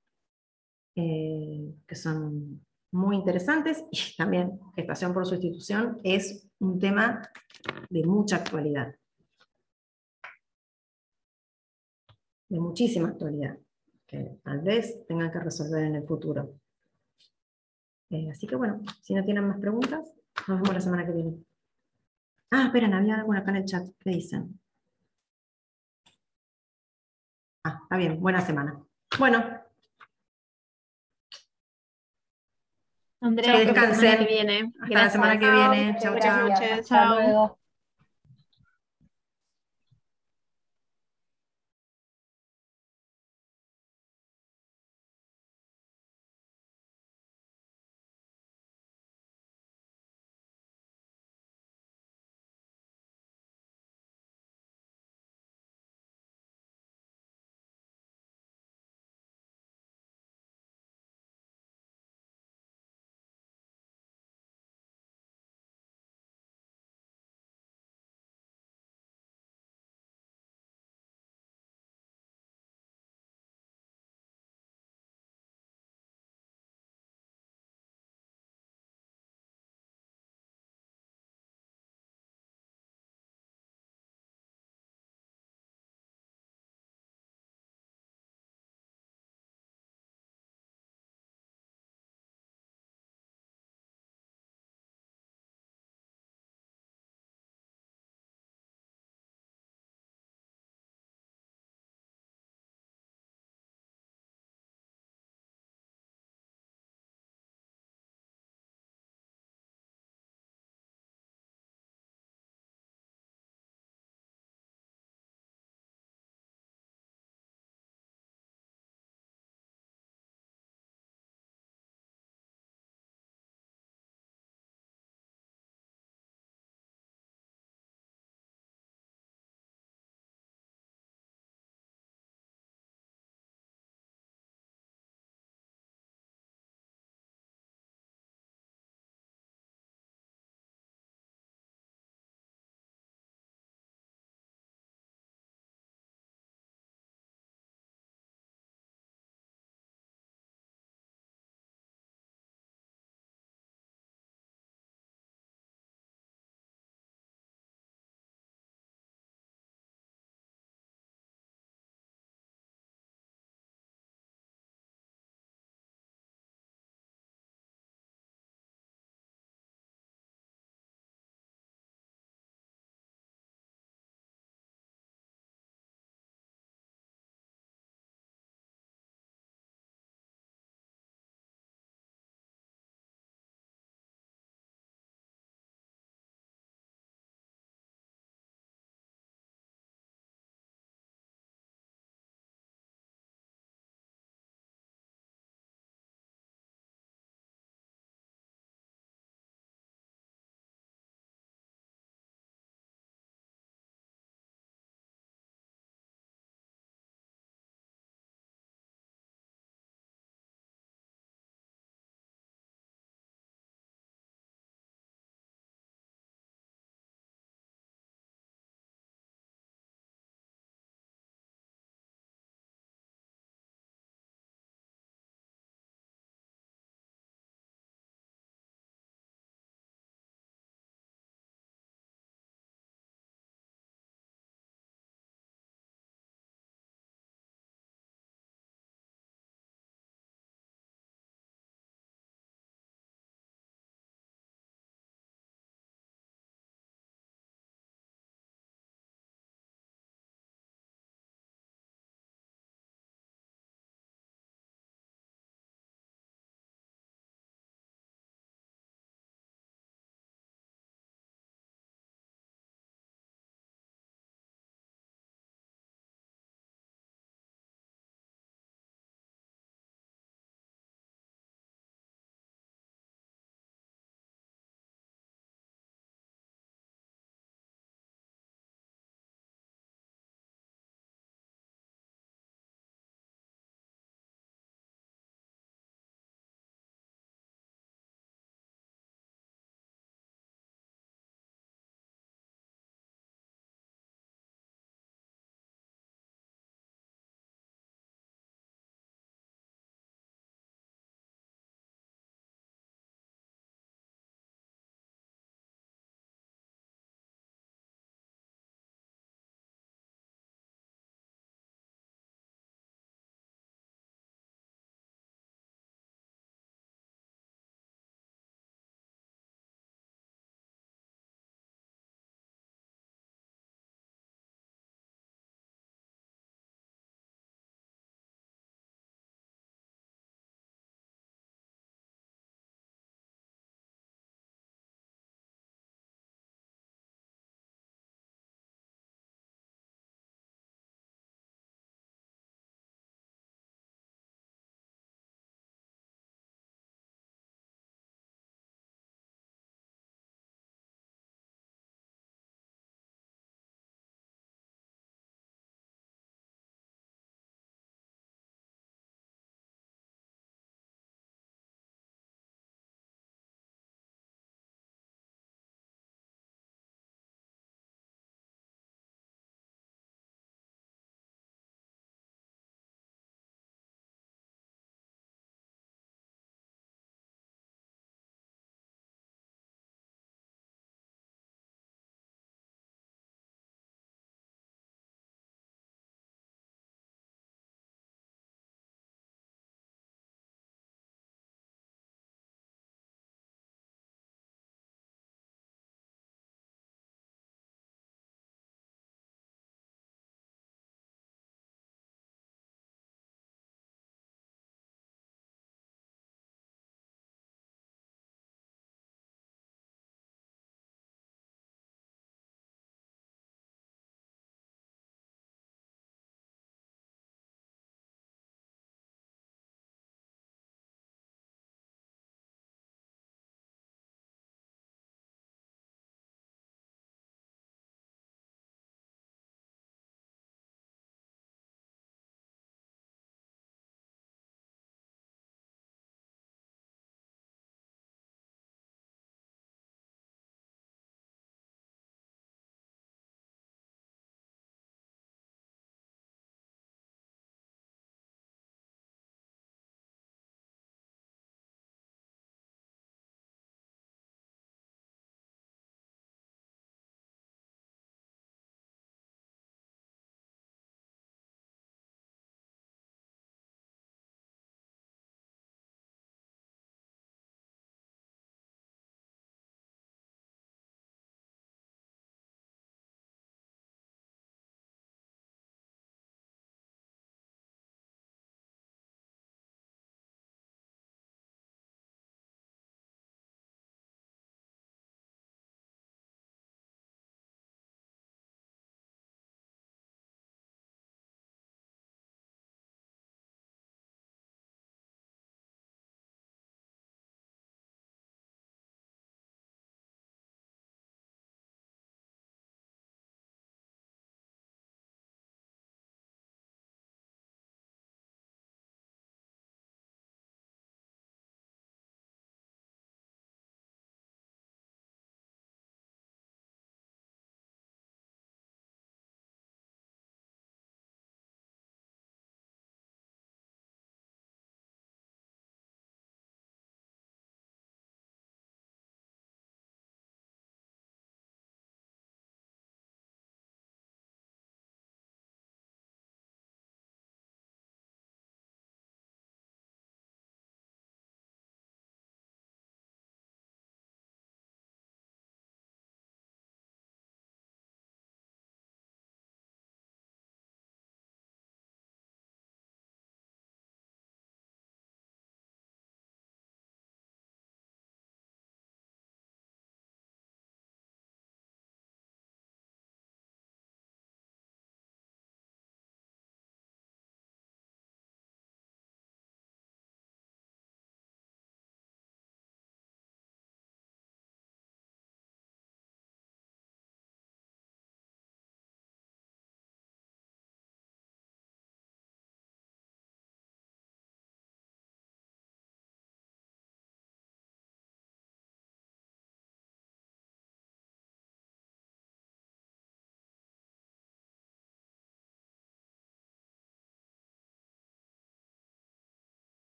eh, que son muy interesantes. Y también gestación por sustitución es un tema de mucha actualidad. De muchísima actualidad, que tal vez tengan que resolver en el futuro. Eh, así que bueno, si no tienen más preguntas, nos vemos la semana que viene. Ah, esperen, había algo acá en el chat. ¿Qué dicen? Ah, está bien, buena semana. Bueno. Andrea, que descansen. Hasta la semana que viene. Hasta la semana que viene. Chau, chau. Hasta luego.